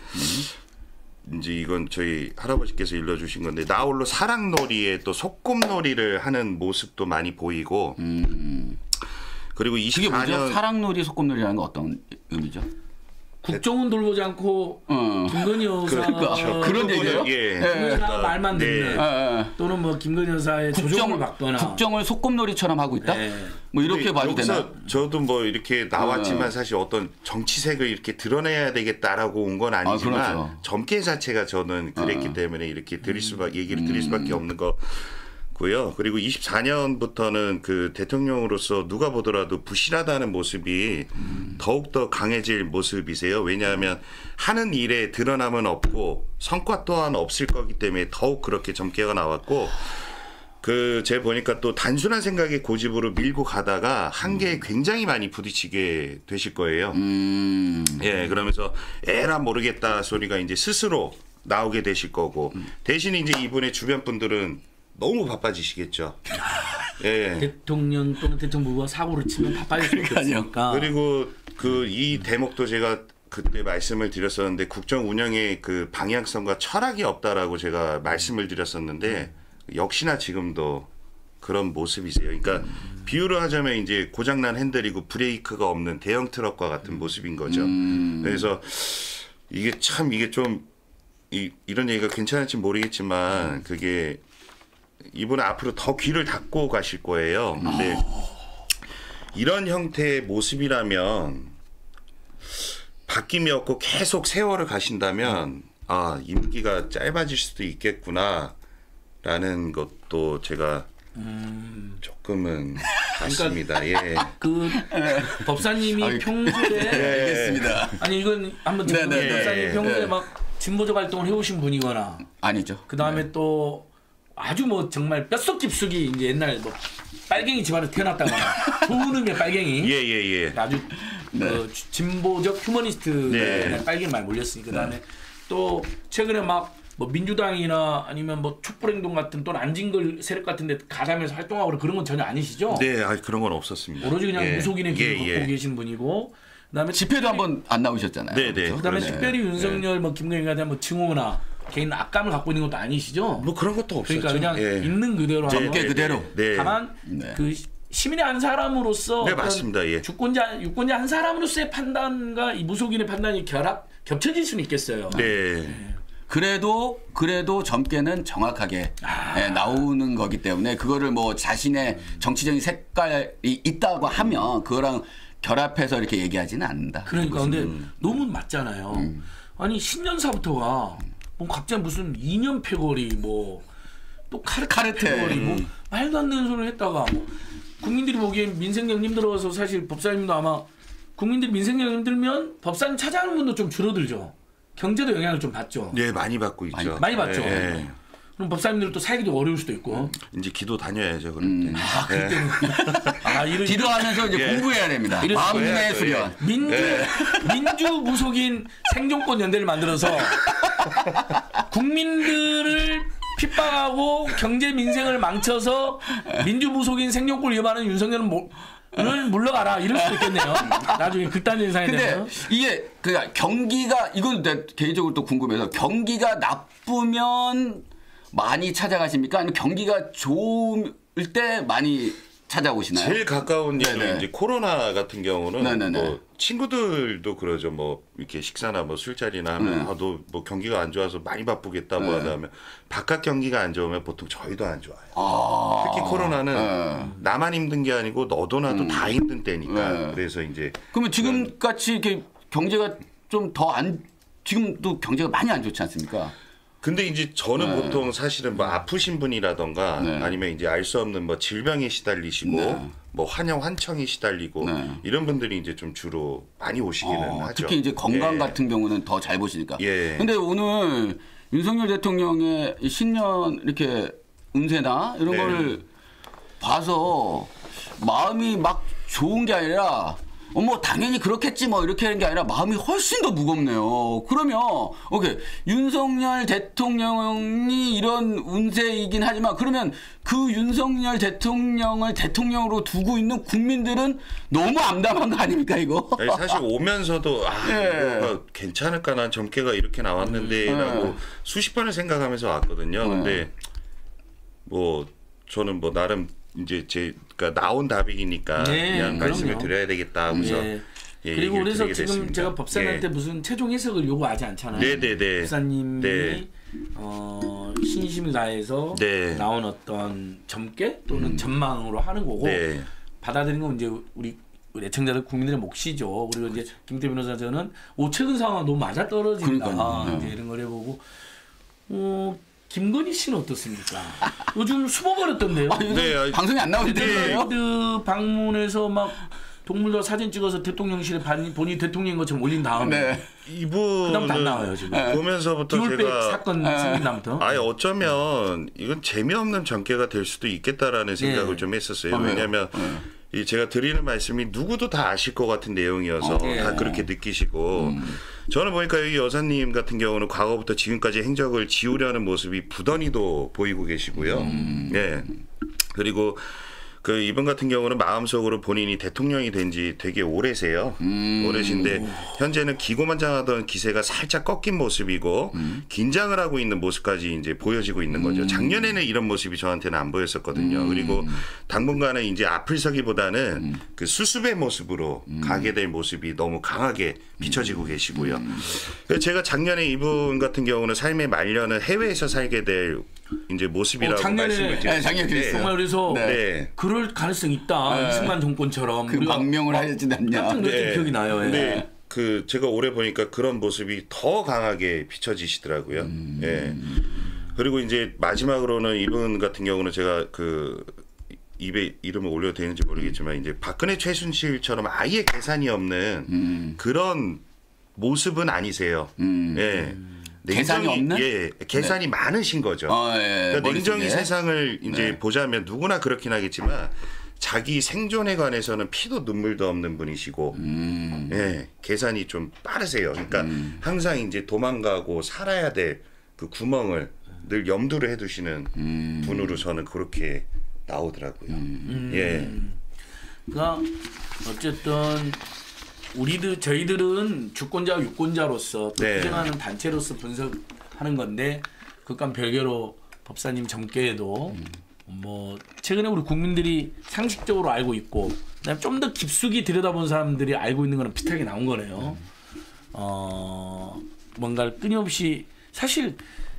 이제 이건 저희 할아버지께서 일러주신 건데 나홀로 사랑놀이에 또 소꿉놀이를 하는 모습도 많이 보이고 음. 그리고 그게 이십사 년 뭐죠? 사랑놀이, 소꿉놀이라는 건 어떤 의미죠? 국정은 돌보지 않고 어. 김건희 여사 그러니까. 그런 얘기예요? 예. 김건희 여사 말만 듣는 네. 또는 뭐 김건희 여사의 조종을 받거나 국정을 소꿉놀이처럼 하고 있다? 네. 뭐 이렇게 봐도 여기서 되나? 저도 뭐 이렇게 나왔지만 어. 사실 어떤 정치색을 이렇게 드러내야 되겠다라고 온 건 아니지만 아, 그렇죠. 점괘 자체가 저는 그랬기 어. 때문에 이렇게 드릴 수밖에 얘기를 드릴 수밖에 없는 거. 고요. 그리고 이십사 년부터는 그 대통령으로서 누가 보더라도 부실하다는 모습이 음. 더욱더 강해질 모습이세요. 왜냐하면 하는 일에 드러남은 없고 성과 또한 없을 거기 때문에 더욱 그렇게 점괘가 나왔고 그 제가 보니까 또 단순한 생각의 고집으로 밀고 가다가 한계에 굉장히 많이 부딪히게 되실 거예요. 음. 예, 그러면서 에라 모르겠다 소리가 이제 스스로 나오게 되실 거고 음. 대신 이제 이분의 주변 분들은 너무 바빠지시겠죠. 예. 대통령 또는 대통령부가 사고를 치면 바빠질 수 없으니까. 그리고 그 이 대목도 제가 그때 말씀을 드렸었는데 국정 운영의 그 방향성과 철학이 없다라고 제가 말씀을 드렸었는데 역시나 지금도 그런 모습이세요. 그러니까 음. 비유를 하자면 이제 고장난 핸들이고 브레이크가 없는 대형 트럭과 같은 모습인 거죠. 음. 그래서 이게 참 이게 좀 이, 이런 얘기가 괜찮을지 모르겠지만 그게 이분은 앞으로 더 귀를 닫고 가실 거예요. 근데 이런 형태의 모습이라면 바뀜이 없고 계속 세월을 가신다면 아 임기가 짧아질 수도 있겠구나 라는 것도 제가 음... 조금은 같습니다. 예. 그 법사님이 아유, 평소에 네, 알겠습니다. 아니 이건 한번 좀 법사님 평소에 네. 막 진보적 활동을 해오신 분이거나 아니죠. 그 다음에 네. 또 아주 뭐 정말 뼛속 깊숙이 이제 옛날 뭐 빨갱이 집안에 태어났다거나 좋은 의미의 빨갱이. 예예예. 예, 예. 아주 네. 어, 진보적 휴머니스트 네. 빨갱이 많이 몰렸으니까 그다음에 네. 또 최근에 막 뭐 민주당이나 아니면 뭐 촛불행동 같은 또는 안진걸 세력 같은데 가담해서 활동하고 그런 건 전혀 아니시죠? 네, 아 그런 건 없었습니다. 오로지 그냥 예. 무속인의 길을 예, 걷고 예. 계신 분이고. 그다음에 집회도 한번 안 나오셨잖아요. 네, 네. 그렇죠? 그다음에 그러네. 특별히 윤석열 네. 뭐 김건희에 대한 뭐 증오나 개인 악감을 갖고 있는 것도 아니시죠? 뭐 그런 것도 없었죠. 그러니까 그냥 예. 있는 그대로 네, 하고 네, 그대로. 네. 다만 네. 그 시민의 한 사람으로서 네, 맞습니다. 예. 주권자 유권자 한 사람으로서의 판단과 이 무속인의 판단이 결합 겹쳐질 수는 있겠어요. 네. 네. 그래도 그래도 점괘는 정확하게 아. 네, 나오는 거기 때문에 그거를 뭐 자신의 정치적인 색깔이 있다고 하면 그거랑 결합해서 이렇게 얘기하지는 않는다. 그러니까 근데 음. 너무 맞잖아요. 음. 아니 신년사부터가 뭐 갑자기 무슨 이 년 패거리 뭐 또 카르텔, 카르텔. 패거리 뭐 음. 말도 안 되는 소리를 했다가 뭐 국민들이 보기엔 민생력 힘들어서 사실 법사님도 아마 국민들이 민생력 힘들면 법사님 찾아가는 분도 좀 줄어들죠. 경제도 영향을 좀 받죠. 네, 많이 받고 있죠. 많이, 많이 받죠. 네, 네. 그럼 법사님들도 살기도 어려울 수도 있고. 이제 기도 다녀야죠. 그럴 음. 때. 아, 그럴 때는. 아, 이런 기도하면서 이제 예. 공부해야 됩니다. 마음의 수련. 민주 예. 민주 무속인 생존권 연대를 만들어서 국민들을 핍박하고 경제 민생을 망쳐서 민주 무속인 생존권을 위협하는 윤석열은 뭐 를 물러가라 이럴 수도 있겠네요. 나중에 극단적인 상황이 되면. 근데 이게 그 경기가 이건 내 개인적으로 또 궁금해서 경기가 나쁘면 많이 찾아가십니까? 아니면 경기가 좋을 때 많이 찾아오시나요? 제일 가까운 예로 네네. 이제 코로나 같은 경우는 네네네. 뭐 친구들도 그러죠. 뭐 이렇게 식사나 뭐 술자리나 하면 네. 아, 너 뭐 경기가 안 좋아서 많이 바쁘겠다고 네. 하다 하면 바깥 경기가 안 좋으면 보통 저희도 안 좋아요. 아~ 특히 코로나는 네. 나만 힘든 게 아니고 너도 나도 음. 다 힘든 때니까. 네. 그래서 이제 그러면 지금 같이 이렇게 경제가 좀 더 안 지금도 경제가 많이 안 좋지 않습니까? 근데 이제 저는 네. 보통 사실은 뭐 아프신 분이라던가 네. 아니면 이제 알 수 없는 뭐 질병에 시달리시고 네. 뭐 환영 환청에 시달리고 네. 이런 분들이 이제 좀 주로 많이 오시기는 어, 하죠. 특히 이제 건강 예. 같은 경우는 더 잘 보시니까. 예. 근데 오늘 윤석열 대통령의 신년 이렇게 운세나 이런 네. 걸 봐서 마음이 막 좋은 게 아니라 어, 뭐 당연히 그렇겠지 뭐 이렇게 하는 게 아니라 마음이 훨씬 더 무겁네요. 그러면 오케이 윤석열 대통령이 이런 운세이긴 하지만 그러면 그 윤석열 대통령을 대통령으로 두고 있는 국민들은 너무 암담한 거 아닙니까 이거? 아니, 사실 오면서도 아 예. 이거가 괜찮을까 난 점괘가 이렇게 나왔는데라고 예. 수십 번을 생각하면서 왔거든요. 예. 근데 뭐 저는 뭐 나름 이제 제 그러니까 나온 답이니까 네, 그냥 말씀을 그럼요. 드려야 되겠다 하고서 네. 예, 그리고 얘기를 그래서 드리게 지금 됐습니다. 제가 법사님한테 예. 무슨 최종 해석을 요구하지 않잖아요. 네네네. 법사님이 네. 어, 신심을 다해서 네. 나온 어떤 점괘 또는 음. 전망으로 하는 거고 네. 받아들이는 건 이제 우리 애청자들 국민들의 몫이죠. 그리고 이제 김태 변호사 저는 오 최근 상황 너무 맞아 떨어진다. 그러니까요. 이제 이런 걸 해보고 어, 김건희 씨는 어떻습니까? 요즘 숨어버렸던데요. 아, 네, 방송이 안 나오는데요. 네. 방문해서 막 동물들 사진 찍어서 대통령실에 본인이 대통령인 것처럼 올린 다음에 네. 이분은 안 나와요 지금. 네. 보면서부터 디올백 제가 사건 네. 생긴 다음부터. 아예 어쩌면 이건 재미없는 전개가 될 수도 있겠다라는 생각을 네. 좀 했었어요. 아, 왜냐하면 네. 이 제가 드리는 말씀이 누구도 다 아실 것 같은 내용이어서 어, 네. 다 그렇게 느끼시고 음. 저는 보니까 이 여사님 같은 경우는 과거부터 지금까지 행적을 지우려는 모습이 부단히도 보이고 계시고요. 음. 네. 그리고 그 이분 같은 경우는 마음속으로 본인이 대통령이 된 지 되게 오래세요. 음. 오래신데 현재는 기고만장하던 기세가 살짝 꺾인 모습이고 음. 긴장을 하고 있는 모습까지 이제 보여지고 있는 거죠. 음. 작년에는 이런 모습이 저한테는 안 보였었거든요. 음. 그리고 당분간은 이제 앞을 서기보다는 음. 그 수습의 모습으로 음. 가게 될 모습이 너무 강하게 비춰지고 계시고요. 음. 그래서 제가 작년에 이분 같은 경우는 삶의 말년은 해외에서 살게 될 이제 모습이라고 어, 작년에, 말씀을 네, 작년에 드렸는데 정말 그래서 네. 그럴 가능성이 있다. 네. 이승만 정권처럼 그 망명을 하지 않냐. 깜짝 놀랐던 네. 기억이 나요. 예. 네. 그 제가 올해 보니까 그런 모습이 더 강하게 비춰지시더라고요. 음. 예. 그리고 이제 마지막으로는 이분 같은 경우는 제가 그 입에 이름을 올려도 되는지 모르겠지만 이제 박근혜 최순실처럼 아예 계산이 없는 음. 그런 모습은 아니세요. 음. 예. 계산이 냉정히, 없는? 예, 계산이 네. 많으신 거죠. 어, 예. 그러니까 냉정히 머릿속에. 세상을 이제 네. 보자면 누구나 그렇긴 하겠지만 자기 생존에 관해서는 피도 눈물도 없는 분이시고, 음. 예, 계산이 좀 빠르세요. 그러니까 음. 항상 이제 도망가고 살아야 될 그 구멍을 늘 염두를 해두시는 음. 분으로 저는 그렇게 나오더라고요. 음. 예. 그러니까 어쨌든 우리들 저희들은 주권자와 유권자로서 또 네. 투쟁하는 단체로서 분석하는 건데 그건 별개로 법사님 점괘에도 음. 뭐 최근에 우리 국민들이 상식적으로 알고 있고 그다음에 좀 더 깊숙이 들여다본 사람들이 알고 있는 거는 비슷하게 나온 거네요. 어 뭔가 끊임없이 사실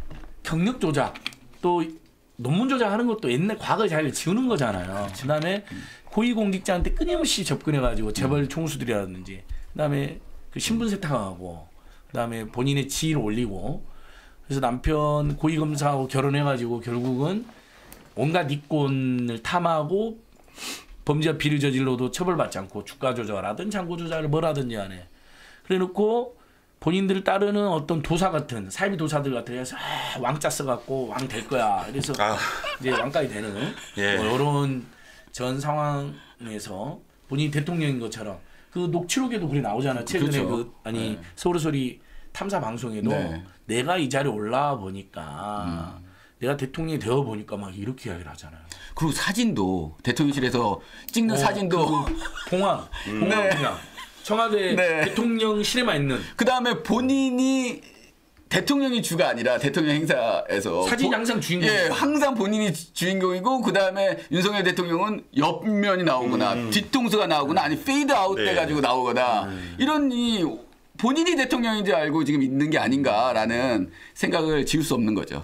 경력 조작 또 논문 조작하는 것도 옛날 과거 자기를 지우는 거잖아요. 그다음에 고위공직자한테 끊임없이 접근해가지고 재벌 총수들이라든지 그다음에 그 신분 세탁하고 그다음에 본인의 지위를 올리고 그래서 남편 고위검사하고 결혼해가지고 결국은 온갖 이권을 탐하고 범죄와 비리 저질러도 처벌받지 않고 주가 조작을 하든 잔고 조작을 뭘 하든지 간에 그래놓고 본인들을 따르는 어떤 도사 같은 사이비 도사들 같은 해서 아, 왕자 써갖고 왕 될 거야. 그래서 아. 이제 왕까지 되는 예. 뭐 이런 전 상황에서 본인이 대통령인 것처럼 그 녹취록에도 그게 나오잖아요. 최근에 그렇죠. 그 아니 네. 서울의 소리 탐사 방송에도 네. 내가 이 자리에 올라와 보니까 음. 내가 대통령이 되어 보니까 막 이렇게 이야기를 하잖아요. 그리고 사진도 대통령실에서 찍는 어, 사진도 그 봉황, 봉황 네. 그냥 청와대 네. 대통령실에만 있는 그 다음에 본인이 대통령이 주가 아니라 대통령 행사에서 사진이 보- 항상 주인공. 예, 항상 본인이 주- 주인공이고 그 다음에 윤석열 대통령은 옆면이 나오거나 음. 뒤통수가 나오거나 아니 페이드 아웃 네. 돼가지고 나오거나 음. 이런 이 본인이 대통령인지 알고 지금 있는 게 아닌가라는 생각을 지울 수 없는 거죠.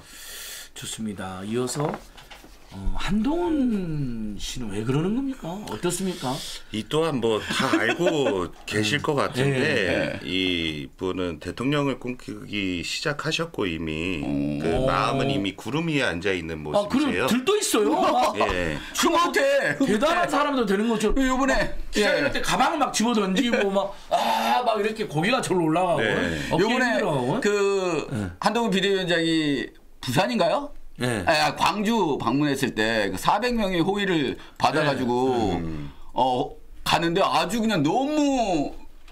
좋습니다. 이어서 어, 한동훈 씨는 왜 그러는 겁니까? 어떻습니까? 이 또한 뭐 다 알고 계실 것 같은데 이 분은 대통령을 꿈꾸기 시작하셨고 이미 그 마음은 이미 구름 위에 앉아 있는 아, 그럼 모습이세요. 들떠 있어요. 예. 그 못해. 대단한 사람도 되는 것처럼 요번에 기자일 때 가방을 막 집어 던지고 막 아 막 이렇게 고개가 절로 올라가고 네. 어깨 요번에 힘들어하고. 그 한동훈 비대위원장이 부산인가요? 네. 아, 광주 방문했을 때 사백 명의 호의를 받아가지고 어 가는데 아주 그냥 너무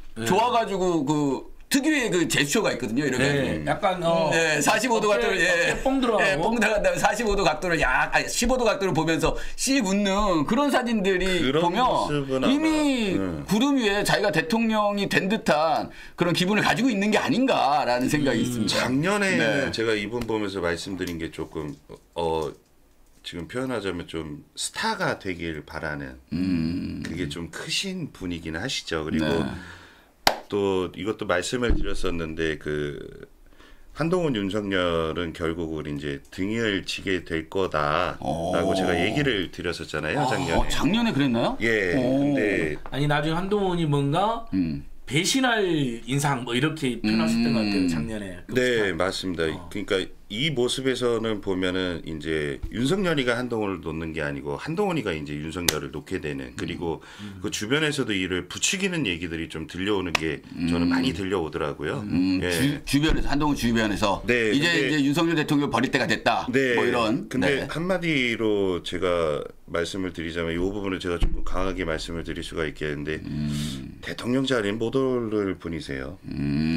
좋아가지고 그 특유의 그 제스처가 있거든요. 이렇게 네, 약간 어, 네, 사십오 도 어깨- 각도를 예, 어깨 뽕 들어가고. 예, 뽕 들어간 다음에 사십오 도 각도를 약 아니, 십오 도 각도를 보면서 씩 웃는 그런 사진들이 그런 보면 모습은 이미 아마, 네. 구름 위에 자기가 대통령이 된 듯한 그런 기분을 가지고 있는 게 아닌가라는 생각이 있습니다. 작년에는 네. 제가 이분 보면서 말씀드린 게 조금 어 지금 표현하자면 좀 스타가 되길 바라는 음. 그게 좀 크신 분이긴 하시죠. 그리고 네. 또 이것도 말씀을 드렸었는데 그 한동훈 윤석열은 결국은 이제 등을 지게 될 거다라고 오. 제가 얘기를 드렸었잖아요, 작년에. 아, 작년에 그랬나요? 예. 오. 근데 아니 나중에 한동훈이 뭔가 음. 배신할 인상 뭐 이렇게 표현하셨던 음. 것 같아요, 작년에. 네, 맞습니다. 어. 그러니까 이 모습에서는 보면은 이제 윤석열이가 한동훈을 놓는 게 아니고 한동훈이가 이제 윤석열을 놓게 되는, 그리고 음. 그 주변에서도 이를 부추기는 얘기들이 좀 들려오는 게 저는 음. 많이 들려오더라고요. 음, 예. 주, 주변에서 한동훈 주변에서 네, 이제 근데- 이제 윤석열 대통령 버릴 때가 됐다. 네. 뭐 이런. 근데 네. 한마디로 제가 말씀을 드리자면 이 부분을 제가 조금 강하게 말씀을 드릴 수가 있겠는데 음. 대통령 자리에 못 오를 분이세요. 음.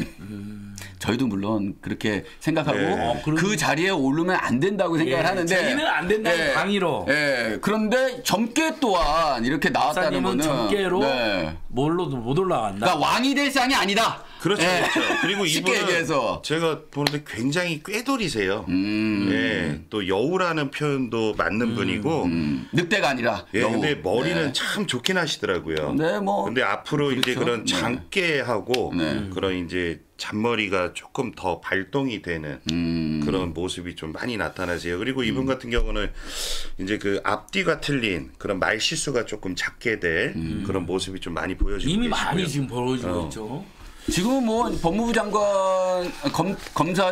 네. 저희도 물론 그렇게 생각하고 네. 어, 그럼- 그 자리에 오르면 안 된다고 생각을 예, 하는데 자기는 안 된다는 강의로. 예. 그런데 점괘 또한 이렇게 나왔다는 박사님은 거는 점괘로 네. 뭘로도 못 올라간다. 그러니까 왕이 될 상이 아니다. 그렇죠. 예. 그렇죠. 그리고 쉽게 이분은 얘기해서. 제가 보는데 굉장히 꾀돌이세요. 음. 예, 또 여우라는 표현도 맞는 분이고, 음. 늑대가 아니라 예, 여우. 근데 머리는 네. 참 좋긴 하시더라고요. 네, 뭐. 근데 앞으로 이제 그렇죠. 그런 네. 장깨하고 네. 그런 이제 잔머리가 조금 더 발동이 되는 음. 그런 모습이 좀 많이 나타나세요. 그리고 이분 같은 경우는 이제 그 앞뒤가 틀린 그런 말 실수가 조금 작게 될 그런 모습이 좀 많이 보여지고 이미 계시고요. 많이 지금 벌어지고 어. 있죠. 지금은 뭐 법무부 장관 검, 검사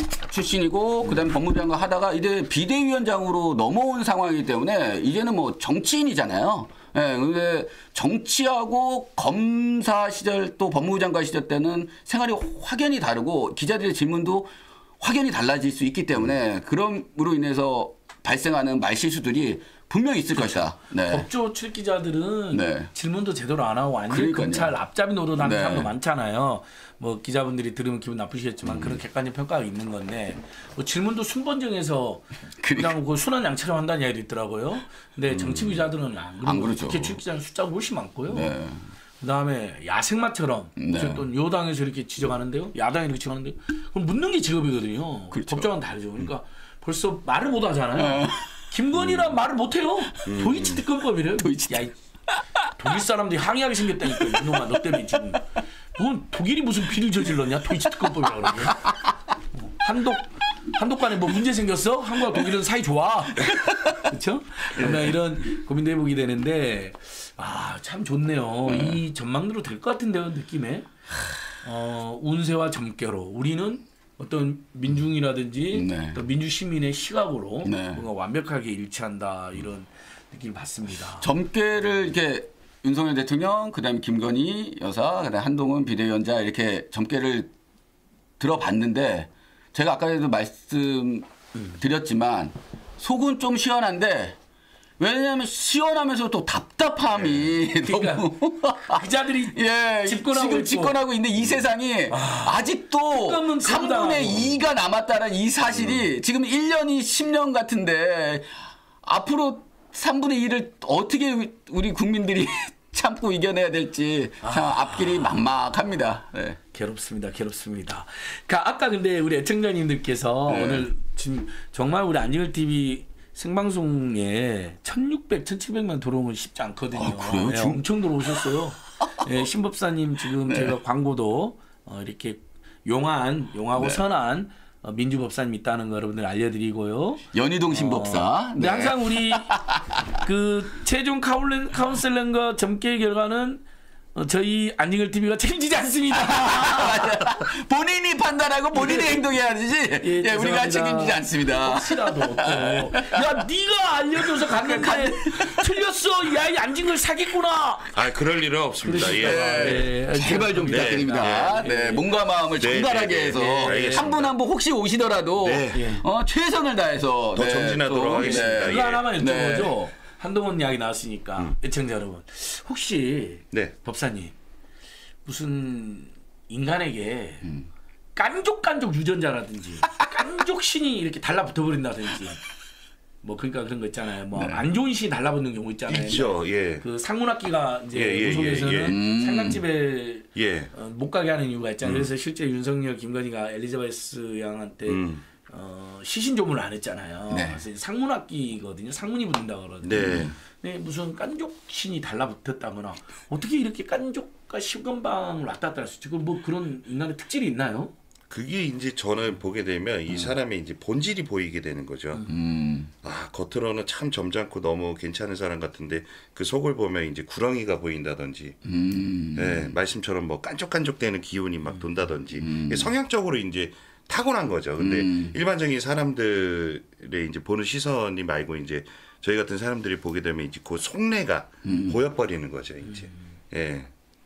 출신이고 그다음에 법무부 장관 하다가 이제 비대위원장으로 넘어온 상황이기 때문에 이제는 뭐 정치인이잖아요. 예, 근데 정치하고 검사 시절 또 법무부 장관 시절 때는 생활이 확연히 다르고 기자들의 질문도 확연히 달라질 수 있기 때문에 그럼으로 인해서 발생하는 말실수들이 분명히 있을 것이다. 네. 법조 출기자들은 네. 질문도 제대로 안 하고 완전 그러니까요. 검찰 앞잡이 노릇하는 네. 사람도 많잖아요. 뭐 기자분들이 들으면 기분 나쁘시겠지만 음. 그런 객관적 평가가 있는 건데 뭐 질문도 순번정해서 그러니까. 그냥 그 순환 양처럼 한다는 이야기도 있더라고요. 근데 정치 기자들은 안, 안 그러죠. 국회 출기자는 숫자가 훨씬 많고요. 네. 그다음에 야생마처럼 네. 무슨 또 여당에서 이렇게 지적하는데요, 야당이 이렇게 지적하는데요. 그럼 묻는 게 직업이거든요. 그렇죠. 법정은 다르죠. 그러니까 벌써 말을 못 하잖아요. 네. 김건희란 말을 못 해요. 음. 도이치 특검법이래요. 도이치 야, 이 독일 사람들이 항의하게 생겼다니까 이놈아 너 때문에 지금. 넌 독일이 무슨 비를 저질렀냐? 도이치 특검법이라고 그러게. 어, 한독 한독 간에 뭐 문제 생겼어? 한국과 독일은 사이 좋아. 그렇죠? 그러면 이런 고민도 해보게 되는데 아, 참 좋네요. 이 전망대로 될 것 같은데요, 느낌에. 어, 운세와 점괘로 우리는 어떤 민중이라든지 네. 또 민주시민의 시각으로 네. 뭔가 완벽하게 일치한다 이런 느낌을 받습니다. 점괘를 이렇게 윤석열 대통령, 그다음에 김건희 여사, 그다음에 한동훈 비대위원장 이렇게 점괘를 들어봤는데 제가 아까도 말씀드렸지만 속은 좀 시원한데 왜냐하면 시원하면서 또 답답함이 그러니까 너무 기자들이 예, 집권하고 지금 있고. 집권하고 있는 이 세상이 아, 직도 특검은 삼분의 가부당하고. 이가 남았다는 이 사실이 지금 일 년이 십 년 같은데 앞으로 삼분의 이를 어떻게 우리 국민들이 참고 이겨내야 될지 참 앞길이 막막합니다. 네. 괴롭습니다. 괴롭습니다. 그러니까 아까 근데 우리 애청자님들께서 네. 오늘 지금 정말 우리 안진걸 티비 생방송에 천육백, 천칠백만 들어온 건 쉽지 않거든요. 아, 그래요? 예, 지금? 엄청 들어오셨어요. 예, 신법사님 지금 네. 제가 광고도 어, 이렇게 용한, 용하고 네. 선한 어, 민주법사님 있다는 거 여러분들 알려드리고요. 연희동 신법사. 어, 근데 네. 항상 우리 그 최종 카운셀- 카운셀링과 점괘 결과는 어, 저희 안진걸 티비가 책임지지 않습니다. 본인이 판단하고 본인이 행동해야 되지. 예, 예, 우리가 죄송합니다. 책임지지 않습니다. 혹시라도 또, 야 네가 알려줘서 갔는데 틀렸어. 야 이 안진걸 사기꾼아. 아, 그럴 일은 없습니다. 예. 네, 제발 좀 네, 부탁드립니다. 네, 네, 네. 몸과 마음을 네, 정갈하게 네, 네, 해서 네, 알겠습니다. 한 분 한 분 혹시 오시더라도 네. 어, 최선을 다해서 더 정진하도록 또, 하겠습니다. 그거 예. 하나만 네. 여쭤보죠. 한동훈 이야기 나왔으니까 애청자 여러분 혹시 네. 법사님 무슨 인간에게 음. 깐족깐족 유전자라든지 깐족 신이 이렇게 달라붙어 버린다든지 뭐 그러니까 그런 거 있잖아요. 뭐 안 좋은 신이 달라붙는 경우 있잖아요. 있죠. 예. 그 상문학기가 이제 예, 예, 우속에서는 예, 예. 음. 상간집에 예. 어, 못 가게 하는 이유가 있잖아요. 그래서 실제 윤석열, 김건희가 엘리자베스 양한테 음. 어, 시신조문을 안 했잖아요. 네. 그래서 이제 상문학기거든요. 상문이 붙는다 그러거든요. 네. 근데 무슨 깐족 신이 달라붙었다거나 어떻게 이렇게 깐족 간족과 시건방을 왔다 갔다 할 수 있죠. 그 뭐 그런 인간의 특질이 있나요? 그게 이제 저는 보게 되면 이 음. 사람의 이제 본질이 보이게 되는 거죠. 음. 아, 겉으로는 참 점잖고 너무 괜찮은 사람 같은데 그 속을 보면 이제 구렁이가 보인다든지, 음. 네, 말씀처럼 뭐 깐족깐족대는 기운이 막 돈다든지 음. 성향적으로 이제 타고난 거죠. 근데 음. 일반적인 사람들의 이제 보는 시선이 말고 이제 저희 같은 사람들이 보게 되면 이제 그 속내가 음. 보여버리는 거죠. 이제, 예,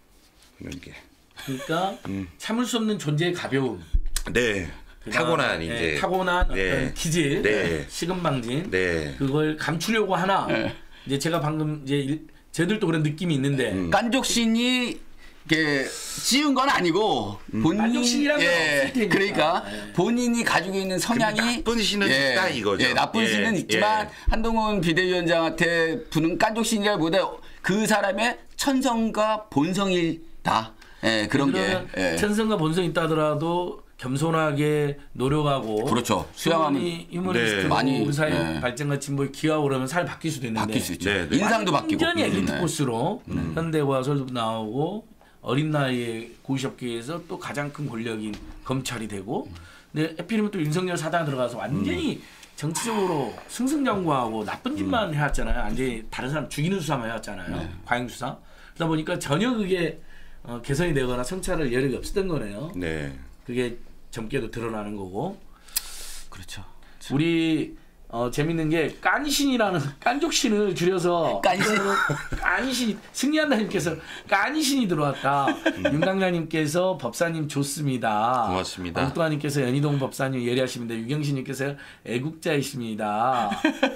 그런 게. 그러니까 음. 참을 수 없는 존재의 가벼움. 네. 타고난 네, 이제 타고난 네. 어떤 기질, 네. 시금방진, 네. 그걸 감추려고 하나. 네. 이제 제가 방금 이제 일, 쟤들도 그런 느낌이 있는데 음. 깐족신이 이게 지은 건 아니고 본인 깐족신이라는 건 없을 테니까. 그러니까 예. 본인이 가지고 있는 성향이 나쁜 신은 있다 이거죠. 예, 나쁜 예, 신은 있지만 예. 한동훈 비대위원장한테 부는 깐족신이라기보다 그 사람의 천성과 본성이다. 예, 그런 게 그러면 예. 천성과 본성이 있다 하더라도 겸손하게 노력하고 그렇죠. 수양하면 휴머니스트로 네. 많이, 우리 사회 네. 발전과 진보에 기여하고 그러면 살 바뀔 수도 있는데 바뀔 수 있죠. 네, 네. 인상도 바뀌고. 완전히 엘리트 네. 코스로 음. 현대와 서울도 나오고 어린 나이에 고위업계에서 또 가장 큰 권력인 검찰이 되고 근데 하필이면 또 윤석열 사단 들어가서 완전히 음. 정치적으로 승승장구하고 나쁜 짓만 해왔잖아요. 완전히 다른 사람 죽이는 수사만 해왔잖아요. 네. 과잉수사. 그러다 보니까 전혀 그게 어, 개선이 되거나 성찰을 여력이 없었던 거네요. 네. 그게 젊게도 드러나는 거고. 그렇죠. 우리 어, 재밌는 게 깐신이라는 깐족신을 줄여서 깐신. 깐신 승리한다님께서 깐신이 들어왔다. 윤강자님께서 법사님 좋습니다. 고맙습니다. 엉뚱아님께서 연희동 법사님 예리하십니다. 유경신님께서 애국자이십니다.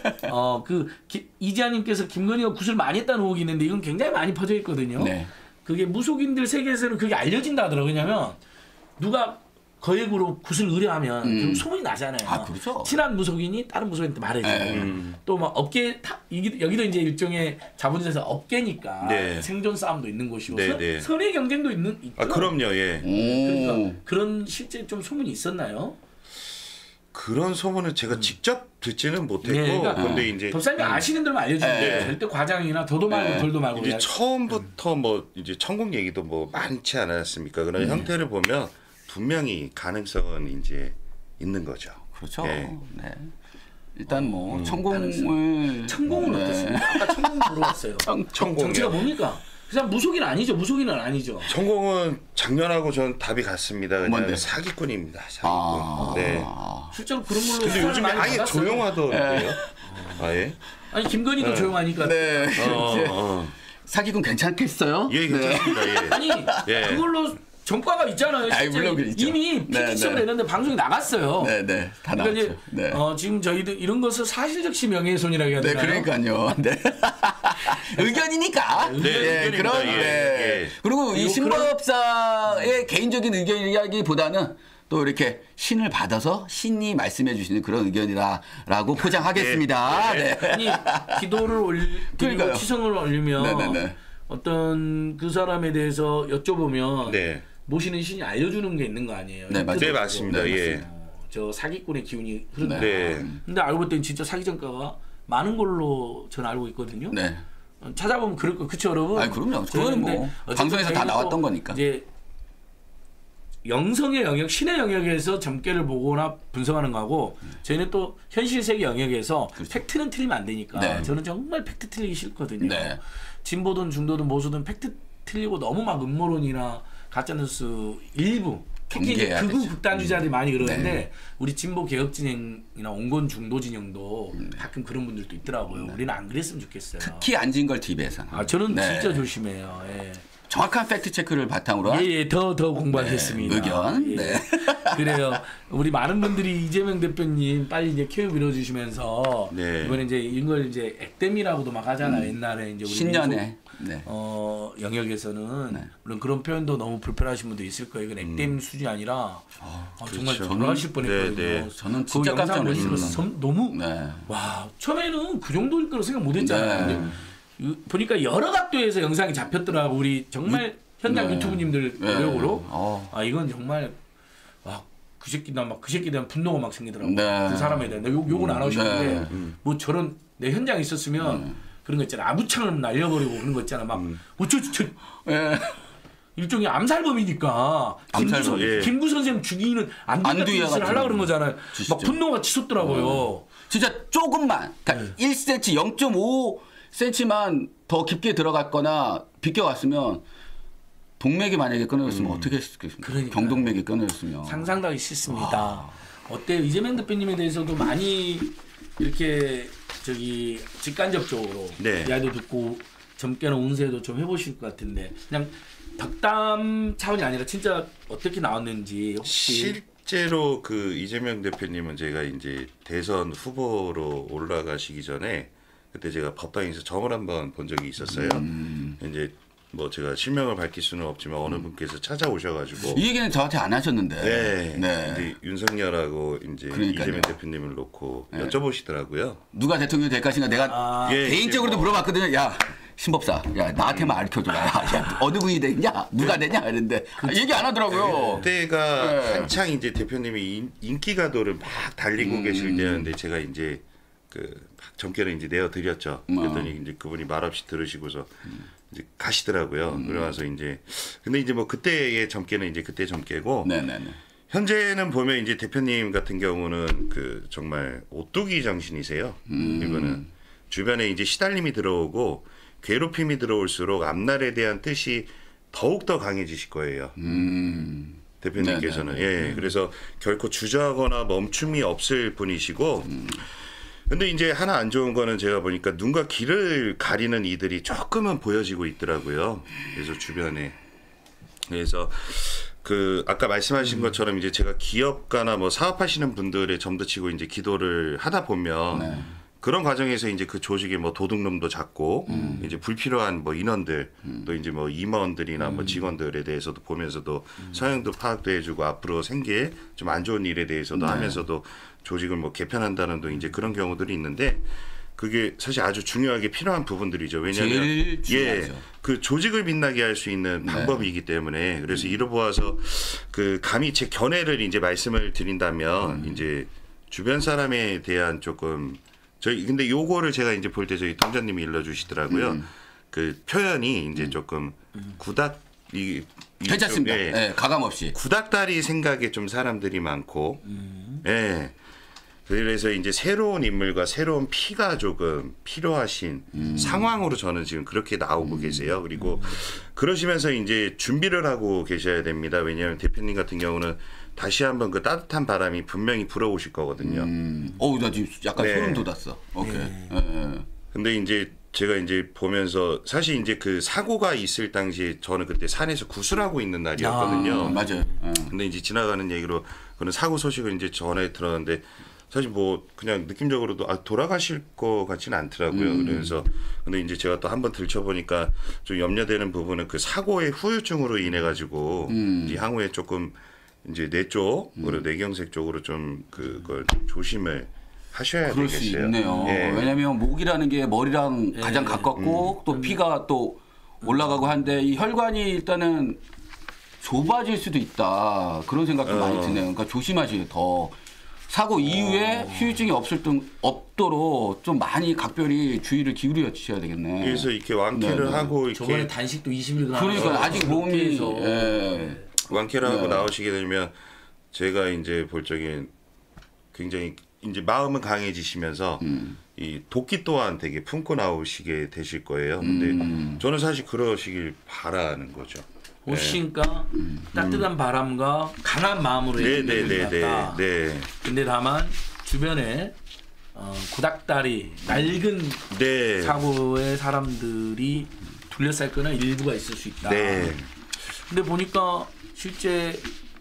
어그 이지아님께서 김건희가 구슬 많이 했다는 의혹이 있는데 이건 굉장히 많이 퍼져 있거든요. 네. 그게 무속인들 세계에서는 그게 알려진다 하더라고요. 왜냐면 누가 거액으로 굿을 의뢰하면 음. 결국 소문이 나잖아요. 아, 그렇죠. 친한 무속인이 다른 무속인한테 말해주고 음. 또 막 업계 타, 이기, 여기도 이제 일종의 자본주의에서 업계니까 네. 생존 싸움도 있는 곳이고 네, 선- 네. 선의 경쟁도 있는 있죠. 아, 그럼요. 예. 오. 그러니까 그런 실제 좀 소문이 있었나요? 그런 소문은 제가 직접 듣지는 못했고 네, 그러니까 근데 이제 법사님이 아시는 대로만 알려주는데 네. 절대 과장이나 더도 말고 네. 덜도 말고 이제 그냥 처음부터 뭐 이제 천공 얘기도 뭐 많지 않았습니까? 그런 형태를 보면 분명히 가능성은 이제 있는 거죠. 그렇죠. 예. 네. 일단 뭐 음. 천공을 천공은 네. 어떻습니까? 아까 천공 물어봤어요. 천공이요? 정치가 뭡니까? 그냥 무속인 아니죠. 무속인은 아니죠. 천공은 작년하고 전 답이 같습니다. 그냥 뭔데? 사기꾼입니다. 사기꾼. 아. 네. 실제로 그런 걸로 근데 수사를 요즘에 많이 아예 받았어요. 조용하던데요? 아예? 아니 김건희도 네. 조용하니까. 네. 어, 이제 어. 사기꾼 괜찮겠어요? 예, 괜찮습니다. 예. 아니 예. 그걸로 전과가 있잖아요. 아이, 실제 물론 그렇죠. 이미 네, 피티션을 네. 냈는데 방송이 나갔어요. 네, 네. 다 그러니까 나왔죠. 이제 네. 어, 지금 저희들 이런 것을 사실적시 명예훼손이라고 해야 네, 되나요? 그러니까요. 네. 의견이니까. 네, 의견입니다. 그런, 예, 네. 예. 그리고 이 그리고 신법사의 개인적인 의견이라기보다는 또 이렇게 신을 받아서 신이 말씀해 주시는 그런 의견이라고 포장하겠습니다. 네. 네. 아니 기도를 올리고 그러니까요. 치성을 올리면 네네네. 어떤 그 사람에 대해서 여쭤보면 네. 모시는 신이 알려주는 게 있는 거 아니에요? 네, 맞아요. 네, 맞습니다. 네, 예. 맞습니다. 저 사기꾼의 기운이 흐른다. 네. 근데 알고 봤더니 진짜 사기 전가가 많은 걸로 저는 알고 있거든요. 네. 어, 찾아보면 그럴 거 그쵸 여러분? 아니, 그럼요. 저는 그거는 뭐 근데 어쨌든 방송에서 다 저희는 나왔던 또 거니까. 이제 영성의 영역, 신의 영역에서 점괘를 보거나 분석하는 거하고 저희는 또 현실 세계 영역에서 그렇죠. 팩트는 틀리면 안 되니까 네. 저는 정말 팩트 틀리기 싫거든요. 네. 진보든 중도든 보수든 팩트 틀리고 너무 막 음모론이나 가짜뉴스 일부 특히 이제 경계해야 극우 되죠. 극단주의자들이 많이 그러는데 네. 우리 진보 개혁 진영이나 온건 중도 진영도 가끔 그런 분들도 있더라고요. 우리는 안 그랬으면 좋겠어요. 특히 안진걸 티비에서는. 아 저는 네. 진짜 조심해요. 예. 정확한 팩트 체크를 바탕으로 한 예예 더 더 공부하겠습니다. 네, 의견. 예. 네. 그래요. 우리 많은 분들이 이재명 대표님 빨리 이제 케어 밀어주시면서 네. 이번에 이제 이걸 이제 액땜이라고도 막 하잖아요. 옛날에 이제 우리 신년에. 민속, 네. 어 영역에서는 네. 물론 그런 표현도 너무 불편하신 분도 있을 거예요. 이건 액땜 수준이 아니라 아, 정말 그렇죠. 돌아가실 뻔했거든요. 네, 네. 저는 그 진짜 깜짝 영상을 놀랐습니다. 보면서 섬- 너무 네. 와 처음에는 그 정도일 거라 생각 못했잖아요. 네. 근데 이- 보니까 여러 각도에서 영상이 잡혔더라고. 우리 정말 현장 네. 유튜브님들 네. 노력으로 어. 아 이건 정말 와 그 새끼 나막 그 새끼에 대한 분노가 막 생기더라고. 네. 그 사람에 대한 욕 욕은 안 하셨는데 네. 뭐 저런 내 현장에 있었으면 그런 거 있잖아 아부창을 날려버리고 그런 거 있잖아 막 어쩌저쩌 예. 일종의 암살범이니까 김구, 암살범, 선, 예. 김구 선생 죽이는 안두희 같은 짓을 하려고 그런 거잖아요. 진짜. 막 분노가 치솟더라고요. 어. 진짜 조금만, 그러니까 네. 일 센티미터, 영 점 오 센티미터만 더 깊게 들어갔거나 비껴갔으면 동맥이 만약에 끊어졌으면 음. 어떻게 했겠습니까? 그러니까요. 경동맥이 끊어졌으면. 상상도 하기 싫습니다. 어때요? 이재명 대표님에 대해서도 많이 이렇게 저기 직간접적으로 네. 이야기도 듣고 젊게는 운세도 좀 해보실 것 같은데 그냥 덕담 차원이 아니라 진짜 어떻게 나왔는지 혹시 실제로 그 이재명 대표님은 제가 이제 대선 후보로 올라가시기 전에 그때 제가 법당에서 점을 한번 본 적이 있었어요. 음. 이제 뭐 제가 실명을 밝힐 수는 없지만 어느 분께서 찾아오셔가지고 이 얘기는 저한테 안 하셨는데. 네, 네. 이제 윤석열하고 이제 그러니까요. 이재명 대표님을 놓고 네. 여쭤보시더라고요. 누가 대통령이 될 것인가 내가 아, 예, 개인적으로도 뭐. 물어봤거든요. 야 신법사, 야 나한테만 알려줘라. 야, 야, 어느 분이 되냐, 누가 되냐 이랬는데 아, 얘기 안 하더라고요. 그때가 네. 한창 이제 대표님이 인, 인기가도를 막 달리고 음. 계실 때였는데 제가 이제 그 점괘를 이제 내어 드렸죠. 음. 그랬더니 이제 그분이 말없이 들으시고서 이제 가시더라고요. 그러면서 이제 근데 이제 뭐 그때의 점괘는 이제 그때 점괘고 네네네. 현재는 보면 이제 대표님 같은 경우는 그 정말 오뚜기 정신이세요. 음. 이거는 주변에 이제 시달림이 들어오고 괴롭힘이 들어올수록 앞날에 대한 뜻이 더욱 더 강해지실 거예요. 음. 대표님께서는 네네네. 예 그래서 결코 주저하거나 멈춤이 없을 분이시고 음. 근데 이제 하나 안 좋은 거는 제가 보니까 눈과 귀를 가리는 이들이 조금은 보여지고 있더라고요. 그래서 주변에 그래서 그 아까 말씀하신 것처럼 이제 제가 기업가나 뭐 사업하시는 분들의 점도치고 이제 기도를 하다 보면 네. 그런 과정에서 이제 그 조직의 뭐 도둑놈도 잡고 음. 이제 불필요한 뭐 인원들 또 이제 뭐 임원들이나 뭐 직원들에 대해서도 보면서도 성향도 파악도 해주고 앞으로 생기에 좀 안 좋은 일에 대해서도 네. 하면서도 조직을 뭐 개편한다는 도 이제 그런 경우들이 있는데 그게 사실 아주 중요하게 필요한 부분들이죠. 왜냐하면 제일 중요하죠. 예, 그 조직을 빛나게 할 수 있는 네. 방법이기 때문에 그래서 이로 보아서 그 감히 제 견해를 이제 말씀을 드린다면 음. 이제 주변 사람에 대한 조금 저희 근데 요거를 제가 이제 볼 때 저희 동자님이 일러주시더라고요. 음. 그 표현이 이제 조금 구닥 이 이 괜찮습니다. 좀, 예. 예, 가감 없이. 구닥다리 생각에 좀 사람들이 많고, 예. 그래서 이제 새로운 인물과 새로운 피가 조금 필요하신 음. 상황으로 저는 지금 그렇게 나오고 계세요. 그리고 그러시면서 이제 준비를 하고 계셔야 됩니다. 왜냐하면 대표님 같은 경우는 다시 한번 그 따뜻한 바람이 분명히 불어오실 거거든요. 음. 어우, 나 지금 약간 네. 소름 돋았어. 오케이. 예. 예. 근데 이제 제가 이제 보면서 사실 이제 그 사고가 있을 당시에 저는 그때 산에서 구슬하고 있는 날이었거든요. 아, 맞아요. 예. 근데 이제 지나가는 얘기로 그런 사고 소식을 이제 전에 들었는데 사실 뭐 그냥 느낌적으로도 아, 돌아가실 것 같지는 않더라고요. 음. 그래서 근데 이제 제가 또 한번 들춰보니까 좀 염려되는 부분은 그 사고의 후유증으로 인해 가지고 음. 이제 향후에 조금 이제 뇌 쪽으로 뇌경색 쪽으로 좀 그걸 조심을 하셔야 그럴 수 되겠어요. 있네요. 예. 왜냐하면 목이라는 게 머리랑 예. 가장 가깝고 음. 또 피가 또 올라가고 한데 이 혈관이 일단은 좁아질 수도 있다. 그런 생각도 어. 많이 드네요. 그러니까 조심하셔요. 더 사고 이후에 후유증이 없을 등 없도록 좀 많이 각별히 주의를 기울여 주셔야 되겠네. 그래서 이렇게 완쾌를 네, 네. 하고 저번에 이렇게 단식도 이십 일간 그러니까 아직 몸이 해서 예. 완쾌를 하고 네. 나오시게 되면 제가 이제 볼 적엔 굉장히 이제 마음은 강해지시면서 음. 이 도끼 또한 되게 품고 나오시게 되실 거예요. 근데 음. 저는 사실 그러시길 바라는 거죠. 옷신과 따뜻한 바람과 강한 마음으로 네, 해야 네, 될것 네, 네, 같다. 네, 근데 다만 주변에 어, 구닥다리 낡은 네, 사고의 사람들이 둘러쌀 거나 일부가 있을 수 있다. 네. 근데 보니까 실제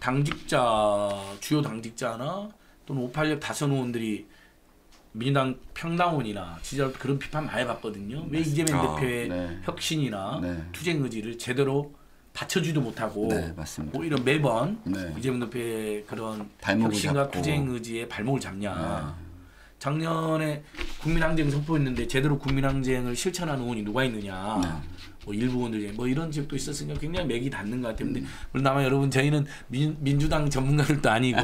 당직자 주요 당직자나 또는 오팔육 다선 의원들이 민주당 평당원이나 진짜로 그런 비판 많이 받거든요. 왜 이재명 아, 대표의 네. 혁신이나 네. 투쟁 의지를 제대로 받쳐주지도 못하고 네, 맞습니다. 오히려 매번 네. 이재명 대표의 그런 발목을 혁신과 잡고. 투쟁 의지에 발목을 잡냐. 네. 작년에 국민항쟁 선포했는데 제대로 국민항쟁을 실천한 의원이 누가 있느냐. 네. 뭐 일부 의원들 중에 뭐 이런 지역도 있었으니까 굉장히 맥이 닿는 것 같아요. 근데 음. 물론 아마 여러분 저희는 민, 민주당 전문가들도 아니고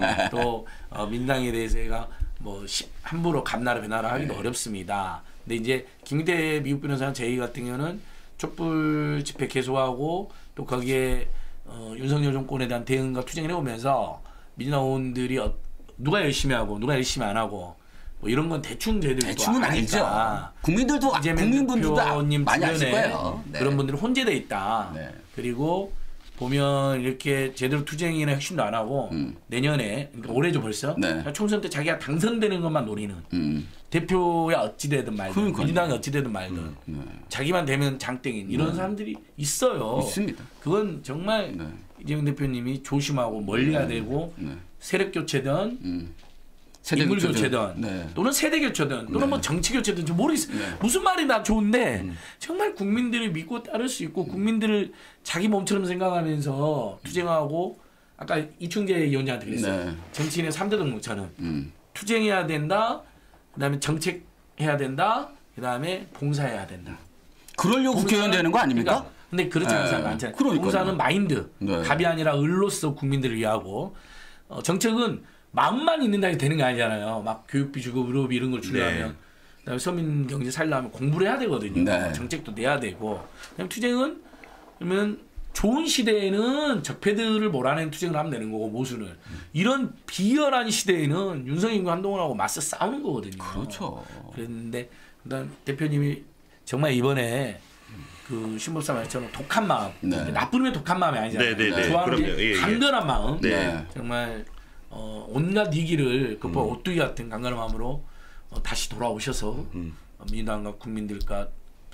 또 어, 민당에 대해서가 뭐 시, 함부로 감나라 배나라 하기도 네. 어렵습니다. 근데 이제 김기태 미국 변호사는 저희 같은 경우는 촛불 집회 개소하고 또 거기에 어, 윤석열 정권에 대한 대응과 투쟁을 해오면서 민주당 의원들이 어, 누가 열심히 하고 누가 열심히 안 하고 뭐 이런 건 대충 저희들도 대충은 아니까. 알죠. 국민들도 국민분들도 많이 아실 거예요. 네. 그런 분들이 혼재돼 있다. 네. 그리고 보면 이렇게 제대로 투쟁이나 혁신도 안 하고 음. 내년에 그러니까 올해죠 벌써 네. 총선 때 자기가 당선되는 것만 노리는 음. 대표야 어찌 되든 말든 그러니까요. 민주당이 어찌 되든 말든 음. 네. 자기만 되면 장땡인 이런 네. 사람들이 있어요. 있습니다. 그건 정말 네. 이재명 대표님이 조심하고 멀리해야 되고 네. 세력 교체든 음. 인물 교체. 교체든 네. 또는 세대 교체든 또는 네. 뭐 정치 교체든 좀 모르겠어요. 네. 무슨 말이 나 좋은데 음. 정말 국민들을 믿고 따를 수 있고 국민들을 자기 몸처럼 생각하면서 투쟁하고 아까 이충재 위원장한테 그랬어요. 네. 정치인의 삼 대 동목차는 음. 투쟁해야 된다. 그다음에 정책해야 된다. 그다음에 봉사해야 된다. 그러려고 국회의원 되는 거 아닙니까? 그러니까, 근데 그렇지 않은 사람 많잖아요. 그러니까요. 봉사는 마인드, 네. 답이 아니라 을로서 국민들을 위하고 어, 정책은 마음만 있는다 해도 되는 게 아니잖아요. 막 교육비 주고 의료비 이런 걸 주려면 네. 그다음에 서민 경제 살려면 공부를 해야 되거든요. 네. 정책도 내야 되고. 그다음에 투쟁은 그러면 좋은 시대에는 적폐들을 몰아내는 투쟁을 하면 되는 거고 모순을 이런 비열한 시대에는 윤석열과 한동훈하고 맞서 싸우는 거거든요. 그렇죠. 그랬는데 그다음 대표님이 정말 이번에 그 신법사 말처럼 독한 마음, 네. 나쁜 놈의 독한 마음이 아니잖아요. 네, 네, 네. 좋아하는 그럼요. 게 예, 예. 강건한 마음, 네. 정말 어, 온갖 위기를 극복하고 음. 오뚜기 같은 강건한 마음으로 어, 다시 돌아오셔서 음. 어, 민주당과 국민들과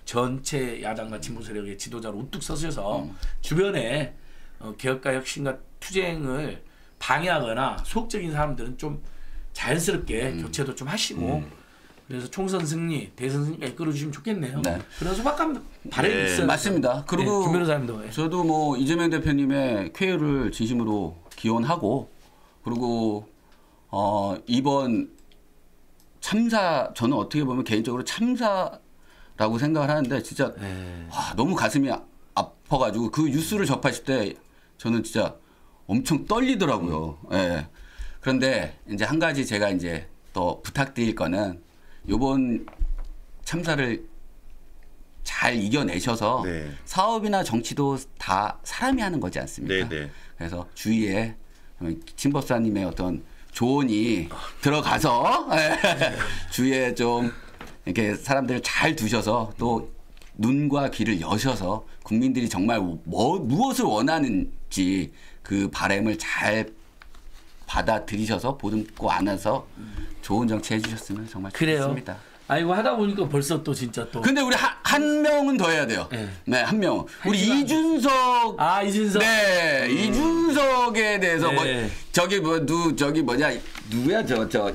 전체 야당과 진보 세력의 지도자로 우뚝 서셔서 음. 주변에 어, 개혁과 혁신과 투쟁을 방해하거나 소극적인 사람들은 좀 자연스럽게 음. 교체도 좀 하시고 그래서 총선 승리, 대선 승리까지 끌어주시면 좋겠네요. 네. 그런 소박한 바람이 네. 있어요. 맞습니다. 그리고 네, 김 변호사님도 예. 저도 뭐 이재명 대표님의 쾌유를 진심으로 기원하고 그리고 어, 이번 참사 저는 어떻게 보면 개인적으로 참사라고 생각을 하는데 진짜 네. 와, 너무 가슴이 아- 아파가지고 그 뉴스를 접하실 때 저는 진짜 엄청 떨리더라고요. 예. 그런데 이제 한 가지 제가 이제 또 부탁드릴 거는 이번 참사를 잘 이겨내셔서 네. 사업이나 정치도 다 사람이 하는 거지 않습니까? 네, 네. 그래서 주위에 진법사님의 어떤 조언이 들어가서 주위에 좀 이렇게 사람들을 잘 두셔서 또 눈과 귀를 여셔서 국민들이 정말 뭐, 무엇을 원하는지 그 바람을 잘 받아들이셔서 보듬고 안아서 좋은 정치 해주셨으면 정말 그래요. 좋겠습니다. 아이고 하다 보니까 벌써 또 진짜 또. 근데 우리 한, 한 명은 더 해야 돼요. 네. 네, 한 명. 우리 시간 이준석. 아 이준석. 네, 음. 이준석에 대해서 네. 뭐 저기 뭐 누 저기 뭐냐 누구야 저 저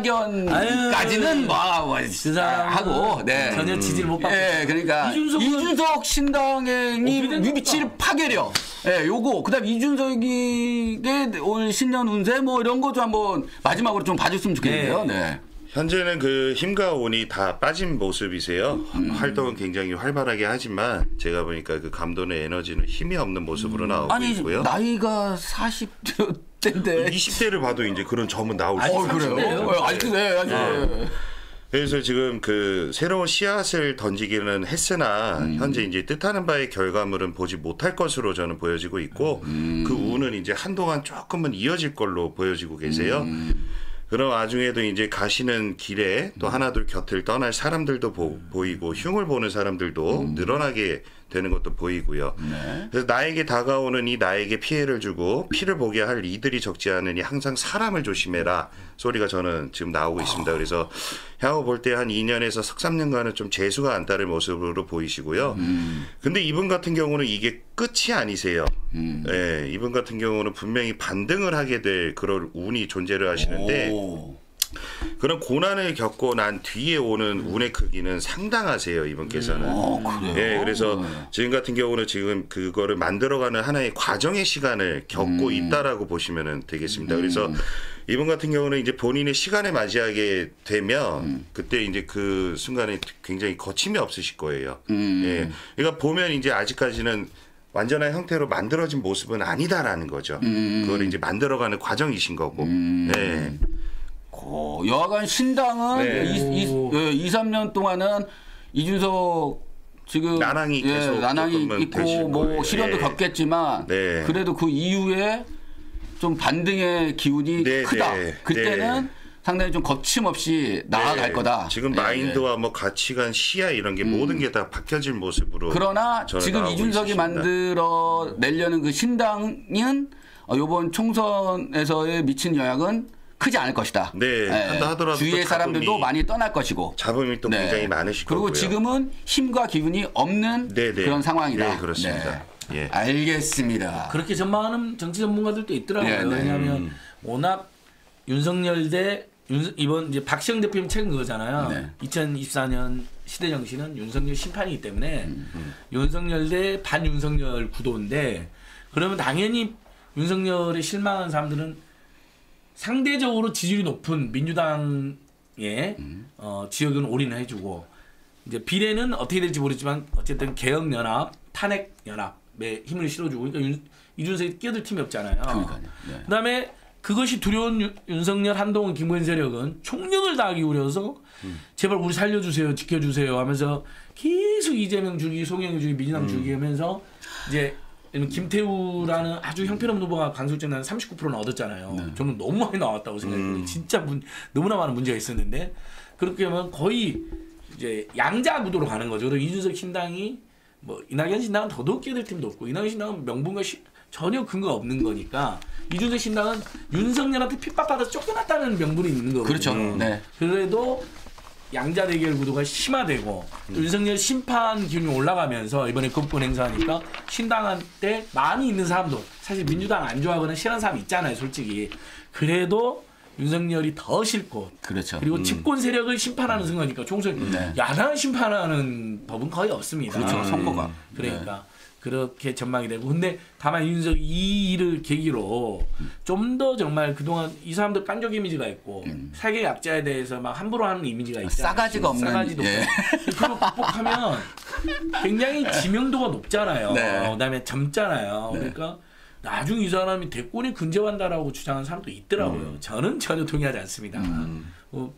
이낙연까지는 뭐, 뭐 그 사람은 하고 네. 전혀 지지를 못 받고. 네, 그러니까 이준석은 이준석 신당의 어떻게 된 위치를 겁니까? 파괴려. 예, 네, 요거 그다음 이준석이 올 신년 운세 뭐 이런 거 좀 한번 마지막으로 좀 봐줬으면 좋겠는데요. 네. 네. 현재는 그 힘과 온이 다 빠진 모습이세요. 음. 활동은 굉장히 활발하게 하지만 제가 보니까 그 감돈의 에너지는 힘이 없는 모습으로 나오고 아니 있고요. 나이가 사십 대인데 이십 대를 봐도 이제 그런 점은 나올 수 아니, 있어요. 그래요? 삼십 대예요. 어, 아직도 네, 아직 네. 그래서 지금 그 새로운 씨앗을 던지기는 했으나 음. 현재 이제 뜻하는 바의 결과물은 보지 못할 것으로 저는 보여지고 있고 음. 그 운은 이제 한동안 조금은 이어질 걸로 보여지고 계세요. 음. 그런 와중에도 이제 가시는 길에 또 하나둘 곁을 떠날 사람들도 보, 보이고 흉을 보는 사람들도 음. 늘어나게 되는 것도 보이고요. 네. 그래서 나에게 다가오는 이 나에게 피해를 주고 피를 보게 할 이들이 적지 않으니 항상 사람을 조심해라 소리가 저는 지금 나오고 있습니다. 그래서 향후 볼 때 한 이 년에서 석 삼 년간은 좀 재수가 안 따를 모습으로 보이시고요. 음. 근데 이분 같은 경우는 이게 끝이 아니세요. 음. 예, 이분 같은 경우는 분명히 반등을 하게 될 그런 운이 존재를 하시는데 오. 그런 고난을 겪고 난 뒤에 오는 운의 크기는 상당하세요, 이분께서는. 어, 그래요? 예, 그래서 네. 지금 같은 경우는 지금 그거를 만들어가는 하나의 과정의 시간을 겪고 음. 있다라고 보시면 되겠습니다. 그래서 이분 같은 경우는 이제 본인의 시간을 맞이하게 되면 음. 그때 이제 그 순간에 굉장히 거침이 없으실 거예요. 음. 예, 그러니까 보면 이제 아직까지는 완전한 형태로 만들어진 모습은 아니다라는 거죠. 음. 그걸 이제 만들어가는 과정이신 거고. 음. 예. 고, 여하간 신당은 네. 이, 이, 이, 삼 년 동안은 이준석 지금 난항이 예, 계속 난항이 조금은 있고 되실 뭐 거예요. 시련도 예. 겪겠지만 네. 그래도 그 이후에 좀 반등의 기운이 네, 크다. 네, 그때는 네. 상당히 좀 거침없이 나아갈 네. 거다. 지금 예, 마인드와 예. 뭐 가치관, 시야 이런 게 모든 게 다 바뀌어질 모습으로. 그러나 저는 지금 나오고 이준석이 있습니다. 만들어 내려는 그 신당은 어, 이번 총선에서의 미친 영향은 크지 않을 것이다. 네, 예, 한다 하더라도 주위의 또 사람들도 잡음이- 많이 떠날 것이고. 잡음이 또 네. 굉장히 많으실 그리고 거고요. 지금은 힘과 기운이 없는 네, 네. 그런 상황이다. 네, 그렇습니다. 네. 예. 알겠습니다. 그렇게 전망하는 정치 전문가들도 있더라고요. 네, 네. 왜냐하면 음. 워낙 윤석열 대 윤, 이번 이제 박시영 대표님 책은 그거잖아요. 네. 이천이십사 년 시대 정신은 윤석열 심판이기 때문에 음, 윤석열 대 반윤석열 구도인데 그러면 당연히 윤석열에 실망한 사람들은 상대적으로 지지율이 높은 민주당의 음. 어, 지역은 올인을 해주고 이제 비례는 어떻게 될지 모르지만 어쨌든 개혁연합, 탄핵연합에 힘을 실어주고 그러니까 윤, 이준석이 끼어들 팀이 없잖아요. 그러니까요. 네. 그다음에 그것이 두려운 윤, 윤석열, 한동훈, 김건희 세력은 총력을 다하기 우려서 음. 제발 우리 살려주세요, 지켜주세요 하면서 계속 이재명 주기, 송영길 주기, 민주당 음. 주기 하면서 이제 김태우라는 아주 형편없는 후보가 강술증 삼십구 퍼센트는 얻었잖아요. 네. 저는 너무 많이 나왔다고 생각해요. 음. 진짜 문, 너무나 많은 문제가 있었는데 그렇게 하면 거의 이제 양자 구도로 가는 거죠. 그리고 이준석 신당이 뭐 이낙연 신당은 더더욱 끼어들 팀도 없고 이낙연 신당은 명분과 시, 전혀 근거가 없는 거니까 이준석 신당은 윤석열한테 핍박받아서 쫓겨났다는 명분이 있는 거거든요. 그렇죠. 네. 그래도 양자 대결 구도가 심화되고 또 윤석열 심판 기운이 올라가면서 이번에 급권 행사하니까 신당한테 많이 있는 사람도 사실 민주당 안 좋아하거나 싫어하는 사람 있잖아요, 솔직히. 그래도 윤석열이 더 싫고 그렇죠. 그리고 음. 집권 세력을 심판하는 순간이니까 총선 네. 야당을 심판하는 법은 거의 없습니다. 그렇죠. 선거가. 그러니까 그렇게 전망이 되고 근데 다만 윤석이 이 일을 계기로 좀 더 정말 그동안 이 사람들 깐족 이미지가 있고 음. 사회 약자에 대해서 막 함부로 하는 이미지가 있잖아요. 싸가지가 없는, 싸가지도 예. 없고. 그걸 극복하면 굉장히 지명도가 높잖아요. 네. 그다음에 젊잖아요. 네. 그러니까 나중에 이 사람이 대권에 근접한다라고 주장하는 사람도 있더라고요. 음. 저는 전혀 동의하지 않습니다. 음. 어,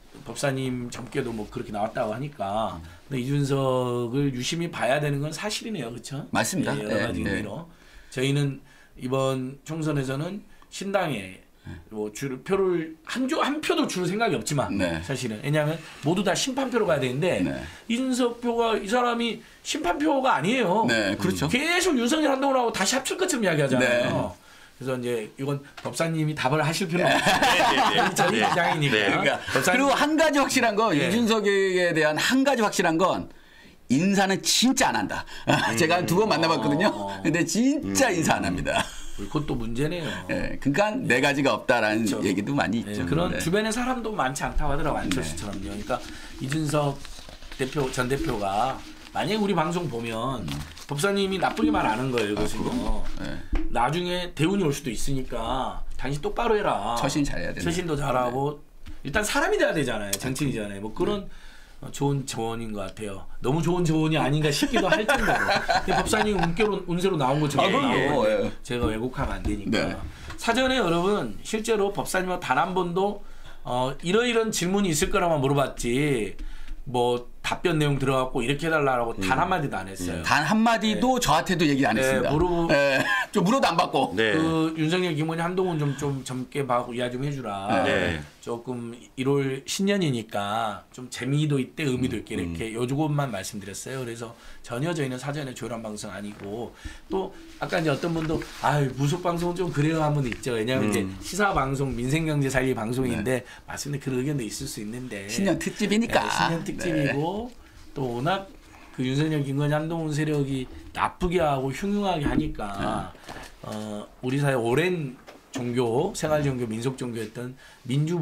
법사님 젊게도 뭐 그렇게 나왔다고 하니까 근데 이준석을 유심히 봐야 되는 건 사실이네요, 그렇죠? 맞습니다. 예, 여러 네, 가지 네. 의미로 저희는 이번 총선에서는 신당에 뭐 줄, 표를 한, 조, 한 표도 줄 생각이 없지만 네. 사실은 왜냐하면 모두 다 심판표로 가야 되는데 네. 이준석 표가 이 사람이 심판표가 아니에요. 네, 그렇죠. 계속 윤석열 한동훈하고 다시 합칠 것처럼 이야기하잖아요. 네. 그래서 이제 이건 법사님이 답을 하실 필요는 네. 없어요. 저희 네. 입장이니까. 네. 그러니까 법사님- 그리고 한 가지 확실한 건 예. 이준석에 대한 한 가지 확실한 건 인사는 진짜 안 한다. 제가 두 번 만나봤거든요. 어. 근데 진짜 인사 안 합니다. 그것도 문제네요. 예, 그러니까 네 가지가 없다라는 그렇죠. 얘기도 많이 네, 있죠. 그런 네. 주변에 사람도 많지 않다고 하더라고 안철수처럼요. 그러니까 이준석 대표 전 대표가 만약에 우리 방송 보면 법사님이 나쁘게 말 안 한 거예요. 이것은요. 네. 나중에 대운이 올 수도 있으니까 당신 똑바로 해라. 처신 잘해야 된다. 처신도 잘하고 일단 사람이 돼야 되잖아요. 정치인이잖아요. 뭐 그런 어, 좋은 조언인 것 같아요. 너무 좋은 조언이 아닌가 싶기도 할 정도로. 근데 법사님 운세로, 운세로 나온 것처럼 아, 그럼요. 나오고 예. 제가 왜곡하면 안 되니까. 네. 사전에 여러분 실제로 법사님과 단 한 번도 어, 이러이런 질문이 있을 거라만 물어봤지 뭐 답변 내용 들어갔고 이렇게 해달라고 단 한마디도 안 했어요. 단 한마디도 저한테도 얘기 안 네, 했습니다. 물어- 예, 좀 물어도 안 받고. 네. 그 윤석열, 김건희, 한동훈 좀, 좀 젊게 봐고 이해 좀 해주라. 네. 조금 일월 신년이니까 좀 재미도 있대 의미도 있게 이렇게 요것만 말씀드렸어요. 그래서 전혀 저희는 사전에 조율한 방송 아니고 또 아까 이제 어떤 분도 아유 무속 방송은 좀 그래요 하면 있죠. 왜냐하면 이제 시사 방송, 민생경제 살리 방송인데 맞습니다. 그런 의견도 있을 수 있는데 신년 특집이니까. 네, 신년 특집이고 또 워낙 그 윤석열, 김건희, 한동훈 세력이 나쁘게 하고 흉흉하게 하니까 어, 우리 사회 오랜 종교, 생활 종교, 민속 종교였던 민주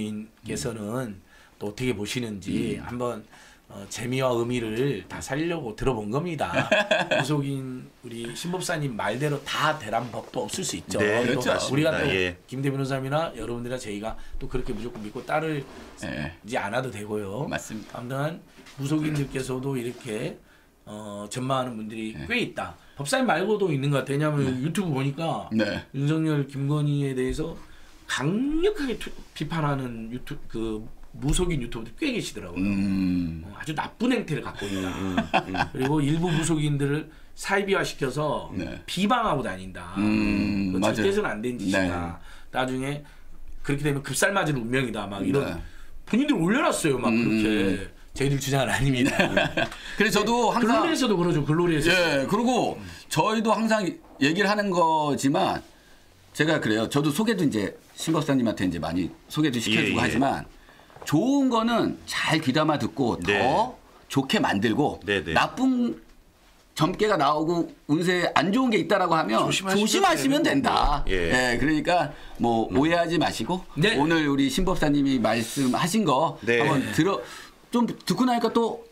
무속인께서는 또 어떻게 보시는지 음. 한번 어, 재미와 의미를 다 살려고 들어본 겁니다. 무속인 우리 신법사님 말대로 다 되란 법도 없을 수 있죠. 네, 또 그렇죠. 우리가 맞습니다. 또 예. 김대 변호사님이나 여러분들이나 저희가 또 그렇게 무조건 믿고 따르지 예. 않아도 되고요. 맞습니다. 아무튼 무속인들께서도 이렇게 어, 전망하는 분들이 네. 꽤 있다. 법사님 말고도 있는 것 같아요. 왜냐하면 유튜브 보니까 네. 윤석열, 김건희에 대해서 강력하게 투, 비판하는 유튜브 그 무속인 유튜버들이 꽤 계시더라고요. 음. 어, 아주 나쁜 행태를 갖고 있다. 음, 음. 그리고 일부 무속인들을 사이비화 시켜서 네. 비방하고 다닌다. 음, 맞아요. 절대서는 안 된 짓이다. 네. 나중에 그렇게 되면 급살 맞을 운명이다. 막 이런 네. 본인들 올려놨어요. 막 음. 그렇게. 저희들 주장은 아닙니다. 그래서 저도 항상 글로리에서도 그러죠. 글로리에서. 예, 그리고 저희도 항상 얘기를 하는 거지만 제가 그래요. 저도 소개도 이제 신 박사님한테 이제 많이 소개도 시켜주고 예, 예. 하지만 좋은 거는 잘 귀담아 듣고 네. 더 좋게 만들고 네, 네. 나쁜 점괘가 나오고 운세 안 좋은 게 있다라고 하면 조심하시면 조심하시면 된다. 예. 예, 그러니까 뭐 오해하지 마시고 네. 오늘 우리 신 법사님이 말씀하신 거 네. 한번 들어 좀 듣고 나니까 또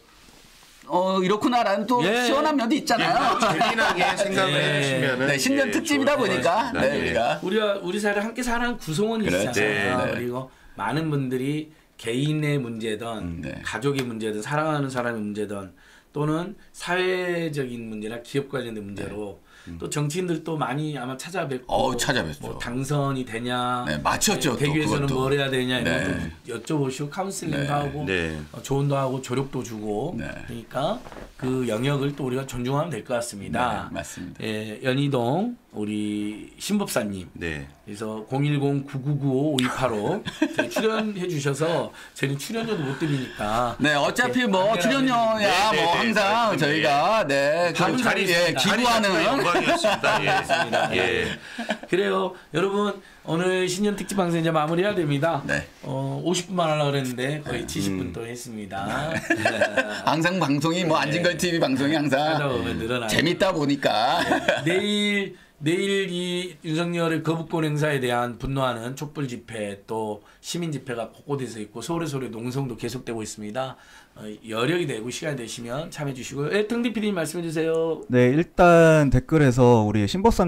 어 이렇구나라는 또 예. 시원한 면도 있잖아요. 예, 재미나게 생각을 예. 해주시면은 네, 신년 예, 특집이다 좋을 것 보니까 같습니다. 네, 예. 우리가 우리가 우리 사회를 함께 사는 구성원이 그렇죠. 있잖아요. 네. 그리고 많은 분들이 개인의 문제든 음, 네. 가족의 문제든 사랑하는 사람의 문제든 또는 사회적인 문제나 기업 관련된 문제로 네. 음. 또 정치인들도 많이 아마 찾아뵙고 어, 찾아뵙죠. 뭐 당선이 되냐, 네, 맞췄죠, 또 되기 위해서는 그것도. 뭘 해야 되냐 이런 네. 것도 여쭤보시고 카운슬링도 네. 하고 네. 어, 조언도 하고 조력도 주고 네. 그러니까 그 영역을 또 우리가 존중하면 될 것 같습니다. 네, 맞습니다. 예, 연희동 우리 신법사님. 네. 그래서 공일공 구구구오 오이팔오 저희 출연해 주셔서 저희는 출연료도 못 드리니까 네, 어차피 네, 뭐 당연하게 출연료야 네, 네, 뭐 네, 항상 네, 저희가 네, 다른 그 자리 예, 있습니다. 기부하는 영광이었습니다. 예. 예. 그래요. 여러분 오늘 신년 특집 방송 이제 마무리해야 됩니다. 네. 어, 오십 분만 하려고 그랬는데 거의 칠십 분 또 했습니다. 항상 방송이 뭐 안진걸 티비 방송이 하다 항상 보면 늘어나요. 재밌다 보니까 내일 내일 이 윤석열의 거부권 행사에 대한 분노하는 촛불 집회 또 시민 집회가 곳곳에서 있고 서울의 소리 농성도 계속되고 있습니다. 어, 여력이 되고 시간이 되시면 참여해 주시고요. 예, 등디 피디님 말씀해 주세요. 네, 일단 댓글에서 우리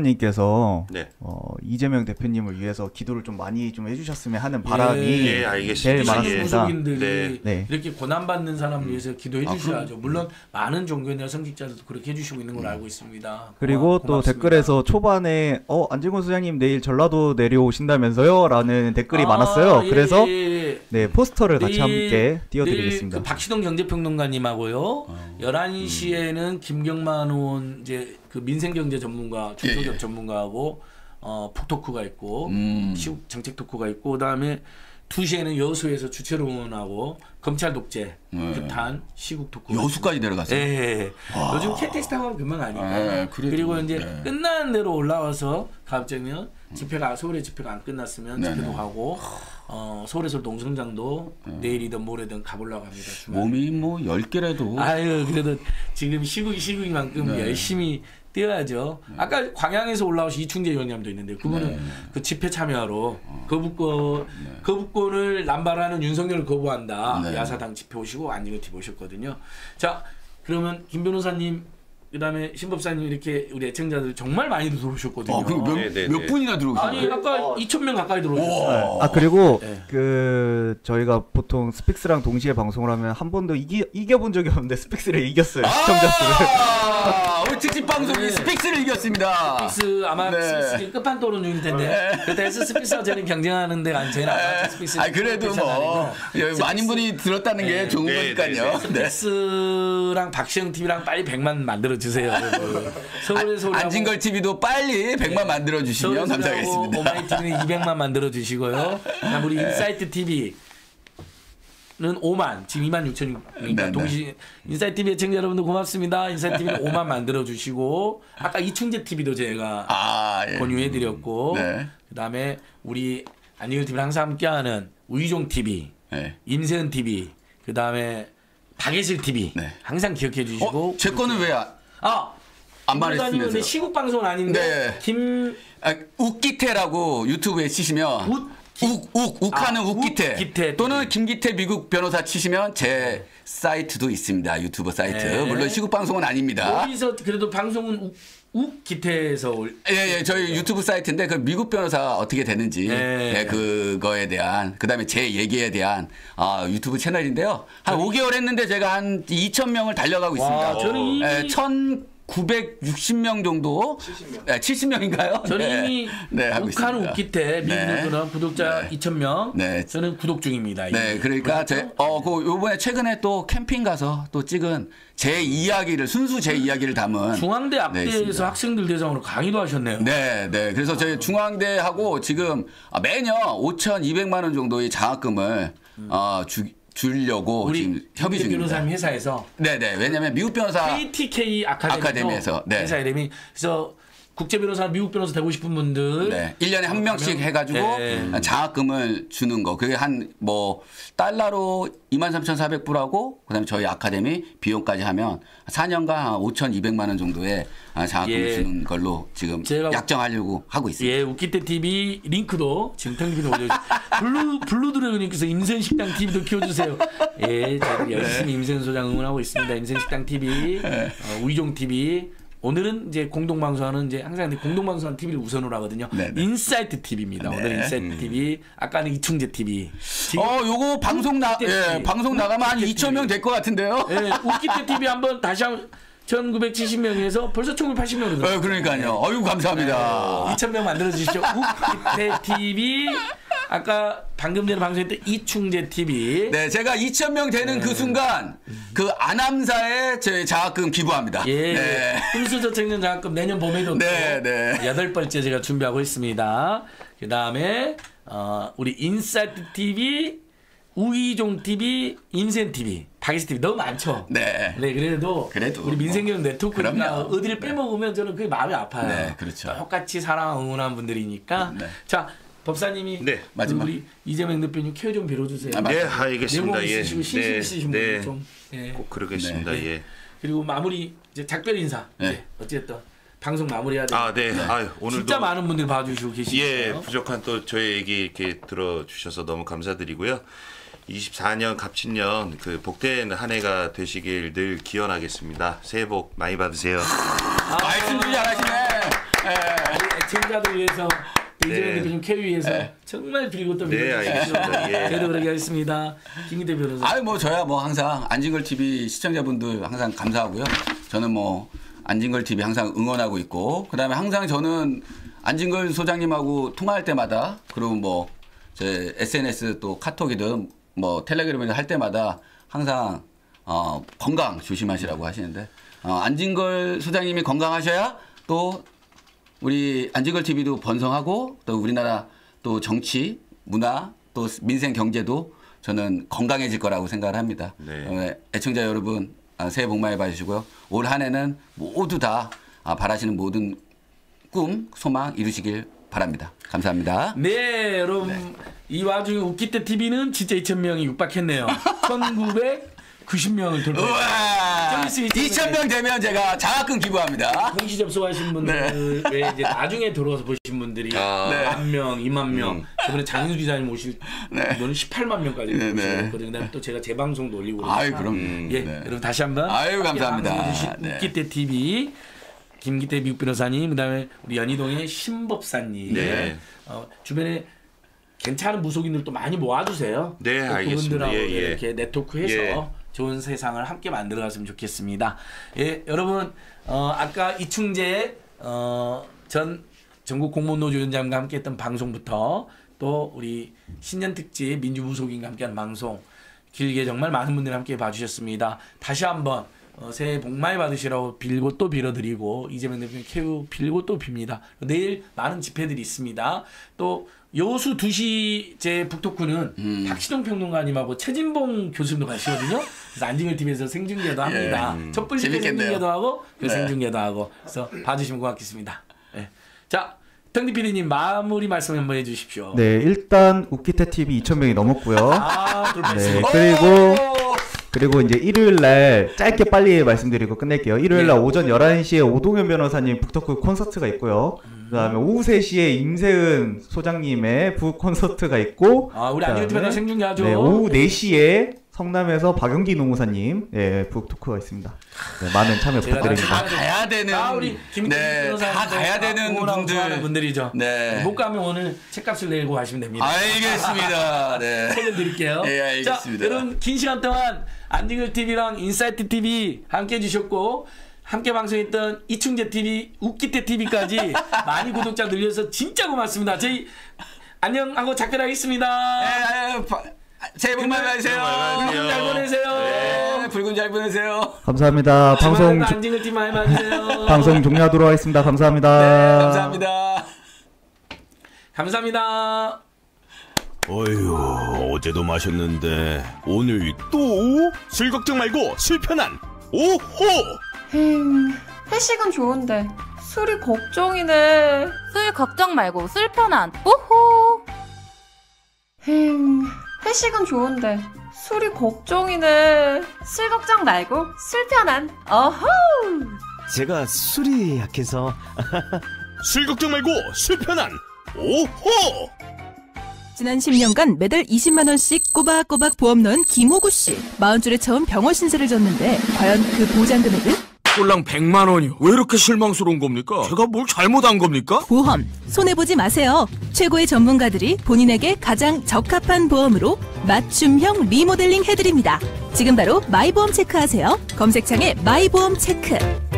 신법사님께서 네. 어, 이재명 대표님을 위해서 기도를 좀 많이 좀 해주셨으면 하는 바람이 예, 예, 알겠습니다. 제일 예. 많았습니다. 무속인들이 네. 네. 이렇게 고난받는 사람을 위해서 기도해 아, 주셔야죠. 물론 많은 종교나 성직자들도 그렇게 해주시고 있는 걸 알고 있습니다. 그리고 고마- 또 고맙습니다. 댓글에서 초반에 어 안진권 소장님 내일 전라도 내려오신다면서요? 라는 댓글이 아, 많았어요. 예, 그래서 예, 예. 네 포스터를 같이 내일- 함께 띄워드리겠습니다. 내일 그 박시동 경제평론가님하고요. 어. 열한 시에는 김경만 의원 이제 그 민생경제 전문가, 중소기업 예, 예. 전문가하고 어, 북토크가 있고 음. 시국 정책 토크가 있고 그다음에 두 시에는 여수에서 주철 의원하고 검찰 독재 네. 규탄 시국 토크. 여수까지 내려갔어요. 예, 예. 요즘 케이티엑스 타고 금방 가니까. 예, 그래도, 그리고 이제 네. 끝나는 대로 올라와서 가급적이면 집회가 서울의 집회가 안 끝났으면 네, 집회도 네. 가고 어, 서울에서 농성장도 내일이든 모레든 가보려고 합니다. 주말에. 몸이 뭐 열 개라도 아유 그래도 지금 시국이 시국이만큼 네. 열심히 뛰어야죠. 아까 광양에서 올라오신 이충재 의원님도 있는데 그분은 네. 그 집회 참여하러 거부권 거부권을 남발하는 윤석열을 거부한다. 네. 야사당 집회 오시고 안진걸 티비 오셨거든요. 자 그러면 김 변호사님 그다음에 신법사님 이렇게 우리 애청자들 정말 많이 들어오셨거든요. 어, 그몇 네, 네, 몇 네. 분이나 들어오셨어요? 아니 아까 이천 명 가까이 들어오셨어요. 아 그리고 네. 그 저희가 보통 스픽스랑 동시에 방송을 하면 한 번도 이기, 이겨본 적이 없는데 스픽스를 이겼어요. 시청자 수를. 아, 우리 특집 방송이 네. 스픽스를 이겼습니다. 스픽스 아마 네. 스픽스 끝판 도는 중일 텐데 그래서 스픽스와 저는 경쟁하는데 안 저희는 아마 스픽스 아 그래도 뭐 예, 많은 분이 들었다는 게 네. 좋은 네, 거니까요. 네. 스픽스랑 박시영 티비랑 빨리 백만 만들어 주세요. 서울의 소리 안진걸 티비도 빨리 백만 만들어 주시면 감사하겠습니다. 오마이 티비는 이백만 만들어 주시고요. 그다음 우리 인사이트 티비 는 오만 지금 이만 육천이니까 네, 동시 인사이트 티비 애청자 여러분들 고맙습니다. 인사이트 티비는 오만 만들어 주시고 아까 이충재 티비도 제가 아, 예. 권유해 드렸고 네. 그다음에 우리 안진걸 티비랑 항상 함께하는 우이종 티비, 네. 임세은 티비, 그다음에 박예실 티비 네. 항상 기억해 주시고 어, 제 거는 왜 안 아 말했으면서요? 시국 방송은 아닌데 네. 김 아, 웃기태라고 유튜브에 치시면 웃- 욱, 욱, 욱하는 아, 웃기태. 웃기태. 또는 김기태 미국 변호사 치시면 제 사이트도 있습니다. 유튜브 사이트. 네. 물론 시국 방송은 아닙니다. 여기서 그래도 방송은 욱, 욱 기태에서 올 예, 예, 저희 유튜브 사이트인데 그 미국 변호사 어떻게 되는지 네. 예, 그거에 대한 그다음에 제 얘기에 대한 아, 유튜브 채널인데요. 한 오 개월 했는데 제가 한 이천 명을 달려가고 있습니다. 와, 저는 이미 예, 천 구백육십 명 정도, 칠십 명. 네, 칠십 명인가요? 저는 네. 이미 네, 하고 북한 있습니다. 웃기때 미국에서는 네. 구독자 네. 이천 명. 네. 저는 구독 중입니다. 네, 그러니까 제, 어, 그 요번에 최근에 또 캠핑 가서 또 찍은 제 이야기를 순수 제 이야기를 담은 중앙대 앞대에서 네, 학생들 대상으로 강의도 하셨네요. 네, 네. 그래서 저희 중앙대하고 지금 매년 오천이백만 원 정도의 장학금을 음. 어, 주, 주려고 우리 지금 협의 중입니다. 변호사님 회사에서 네네. 왜냐하면 미국 변호사 케이티케이 아카데미 아카데미에서 네. 회사 이름이 그래서 국제 변호사, 미국 변호사 되고 싶은 분들 네. 일 년에 한 명씩 해가지고 네. 장학금을 주는 거. 그게 한 뭐 달러로 이만 삼천사백 불하고 그다음에 저희 아카데미 비용까지 하면 사 년간 한 오천이백만 원 정도의 장학금을 예. 주는 걸로 지금 약정하려고 하고 있습니다. 예, 웃기때 티비 링크도 지금 텔레비전 올려주세요. 블루 블루 드래곤님께서 임생식당 티비도 키워주세요. 예, 저희들 열심히 네. 임생 소장 응원하고 있습니다. 임생식당 티비, 네. 어, 우이종 티비. 오늘은 이제 공동방송하는 이제 항상 공동방송하는 티비를 우선으로 하거든요. 네네. 인사이트 티비입니다. 네. 오늘 인사이트 음. 티비. 아까는 이충재 티비. 어, 요거 방송 나, 예, 방송 나가면 한 이천 명 될 것 같은데요? 예, 웃기때 티비 한번 다시 한 천구백칠십 명에서 벌써 천구백팔십 명으로 어, 그러니까요. 어유 감사합니다. 이천 명 만들어 주시죠. 웃기때 티비. 아까 방금 전에 방송했던 이충재 티비. 네, 제가 이천 명 되는 그 순간 그 아남사에 제 장학금 기부합니다. 예. 네. 금수저 청년 장학금 내년 봄에도 네, 네. 여덟 번째 제가 준비하고 있습니다. 그 다음에 어, 우리 인사이트 티비, 우이종 티비, 인센 티비, 다기스 티비 너무 많죠. 네. 네, 그래도, 그래도 우리 민생경 뭐, 네트워크가 그럼요. 어디를 빼먹으면 저는 그게 마음이 아파요. 네, 그렇죠. 똑같이 사랑 응원한 분들이니까. 네. 자. 법사님이 네. 마지막. 우리 이재명 대표님 케어 좀 빌어주세요. 아, 네, 알겠습니다. 내공 예. 있으시고 신심 네. 있으신 네. 분들 좀. 예. 꼭 그러겠습니다. 네. 예. 그리고 마무리 이제 작별 인사. 네. 이제 어쨌든 방송 마무리해야 돼요. 아, 네. 아유, 오늘도 진짜 많은 분들 봐주시고 계시네요. 예, 부족한 또 저희 얘기 이렇게 들어주셔서 너무 감사드리고요. 이십사 년 갑진년 그 복된 한 해가 되시길 늘 기원하겠습니다. 새해 복 많이 받으세요. 아, 말씀도 잘하시네. 우리 애청자들 위해서 이재명 네. 대표님 케어 위해서 네. 정말 빌고 또 네, 빌어주십시오. 알겠습니다. 예. 저도 그렇게 하겠습니다. 김기태 변호사. 아유, 뭐 저야 뭐 항상 안진걸 티비 시청자분들 항상 감사하고요. 저는 뭐 안진걸 티비 항상 응원하고 있고 그다음에 항상 저는 안진걸 소장님하고 통화할 때마다 그리고 뭐 제 에스엔에스 또 카톡이든 뭐 텔레그램이든 할 때마다 항상 어, 건강 조심하시라고 하시는데 어, 안진걸 소장님이 건강하셔야 또 우리 안진걸 티비도 번성하고 또 우리나라 또 정치, 문화, 또 민생 경제도 저는 건강해질 거라고 생각을 합니다. 네. 어, 애청자 여러분 아, 새해 복 많이 받으시고요. 올 한 해는 모두 다 아, 바라시는 모든 꿈, 소망 이루시길 바랍니다. 감사합니다. 네, 여러분 이 와중에 웃기때 티비는 진짜 이천 명이 육박했네요. 천구백구십 명을 돌파했어요. 우와! 이천 명 되면 제가 장학금 기부합니다. 공시 접속하신 분들 외에 이제 나중에 들어와서 보신 분들이 아. 네. 만 명, 이만 명. 음. 저번에 장윤수 기자님 오실 네. 이거는 십팔만 명까지 네, 네. 오셨거든요. 그다음에 또 제가 재방송도 올리고 아유, 그러니까. 그럼. 예, 네. 여러분 다시 한번 아유, 감사합니다. 네. 웃기때 티비 김기태 미국 변호사님, 그다음에 우리 연희동의 신법사님. 네. 어, 주변에 괜찮은 무속인들 또 많이 모아주세요. 네, 또 알겠습니다. 그분들하고 예, 예. 이렇게 네트워크해서 예. 좋은 세상을 함께 만들어갔으면 좋겠습니다. 예, 여러분 어, 아까 이충재 어, 전 전국 공무원노조 위원장과 함께했던 방송부터 또 우리 신년 특집 민주무속인과 함께하는 방송 길게 정말 많은 분들이 함께 봐주셨습니다. 다시 한번 어, 새해 복 많이 받으시라고 빌고 또 빌어드리고 이재명 대표님 케우 빌고 또 빕니다. 내일 많은 집회들이 있습니다. 또 여수 두 시 제 북토크는 음. 박시동 평론가님하고 최진봉 교수님도 가시거든요. 그래서 안진걸 티비에서 생중계도 합니다. 예, 음. 첫 번째 재밌겠네요. 생중계도 하고 그 네. 생중계도 하고 그래서 봐주시면 고맙겠습니다. 네. 자, 腾디피디님 마무리 말씀 한번 해주십시오. 네, 일단 웃기태 티비 이천 명이 넘었고요. 아, 네, 돌파했습니다. 그리고 그리고 이제 일요일 날 짧게 빨리 말씀드리고 끝낼게요. 일요일 날 네. 오전 열한 시에 오동현 변호사님 북토크 콘서트가 있고요. 그다음에 오후 세 시에 임세은 소장님의 북 콘서트가 있고, 아, 우리 안진걸 티비에서 생중계하죠. 네, 오후 네 시에 성남에서 박영기 노무사님 예, 북토크가 있습니다. 네, 많은 참여 제가 부탁드립니다. 다 가야 되는. 아, 우리 김기태 네, 변호사님 다 가야 되는 분들. 분들이죠. 네. 못 가면 오늘 책값을 내고 하시면 됩니다. 알겠습니다. 네. 책을 드릴게요. 네, 알겠습니다. 자, 여러분 긴 시간 동안 안진걸 티비랑 인사이트 티비 함께 해주셨고 함께 방송했던 이충재 티비, 웃기태 티비까지 많이 구독자 늘려서 진짜 고맙습니다. 저희 안녕하고 작별하겠습니다. 네, 새해 복 많이 받으세요. 붉은 잘 보내세요. 네, 붉은 잘 보내세요. 감사합니다. 방송 조- 안징을 팀 많이 봐주세요. 방송 종료하도록 하겠습니다. 감사합니다. 네, 감사합니다. 감사합니다. 어휴, 어제도 마셨는데 오늘 또? 술 걱정 말고 술 편한 오호! 음, 회식은 좋은데 술이 걱정이네. 술 걱정 말고 술 편한 우후. 음, 회식은 좋은데 술이 걱정이네. 술 걱정 말고 술 편한 어허. 제가 술이 약해서 술 걱정 말고 술 편한 오호! 지난 십 년간 매달 이십만 원씩 꼬박꼬박 보험 넣은 김호구 씨. 마흔 줄에 처음 병원 신세를 졌는데 과연 그 보장 금액은? 꼴랑 백만 원이요. 왜 이렇게 실망스러운 겁니까? 제가 뭘 잘못한 겁니까? 보험 손해보지 마세요. 최고의 전문가들이 본인에게 가장 적합한 보험으로 맞춤형 리모델링 해드립니다. 지금 바로 마이보험 체크하세요. 검색창에 마이보험 체크.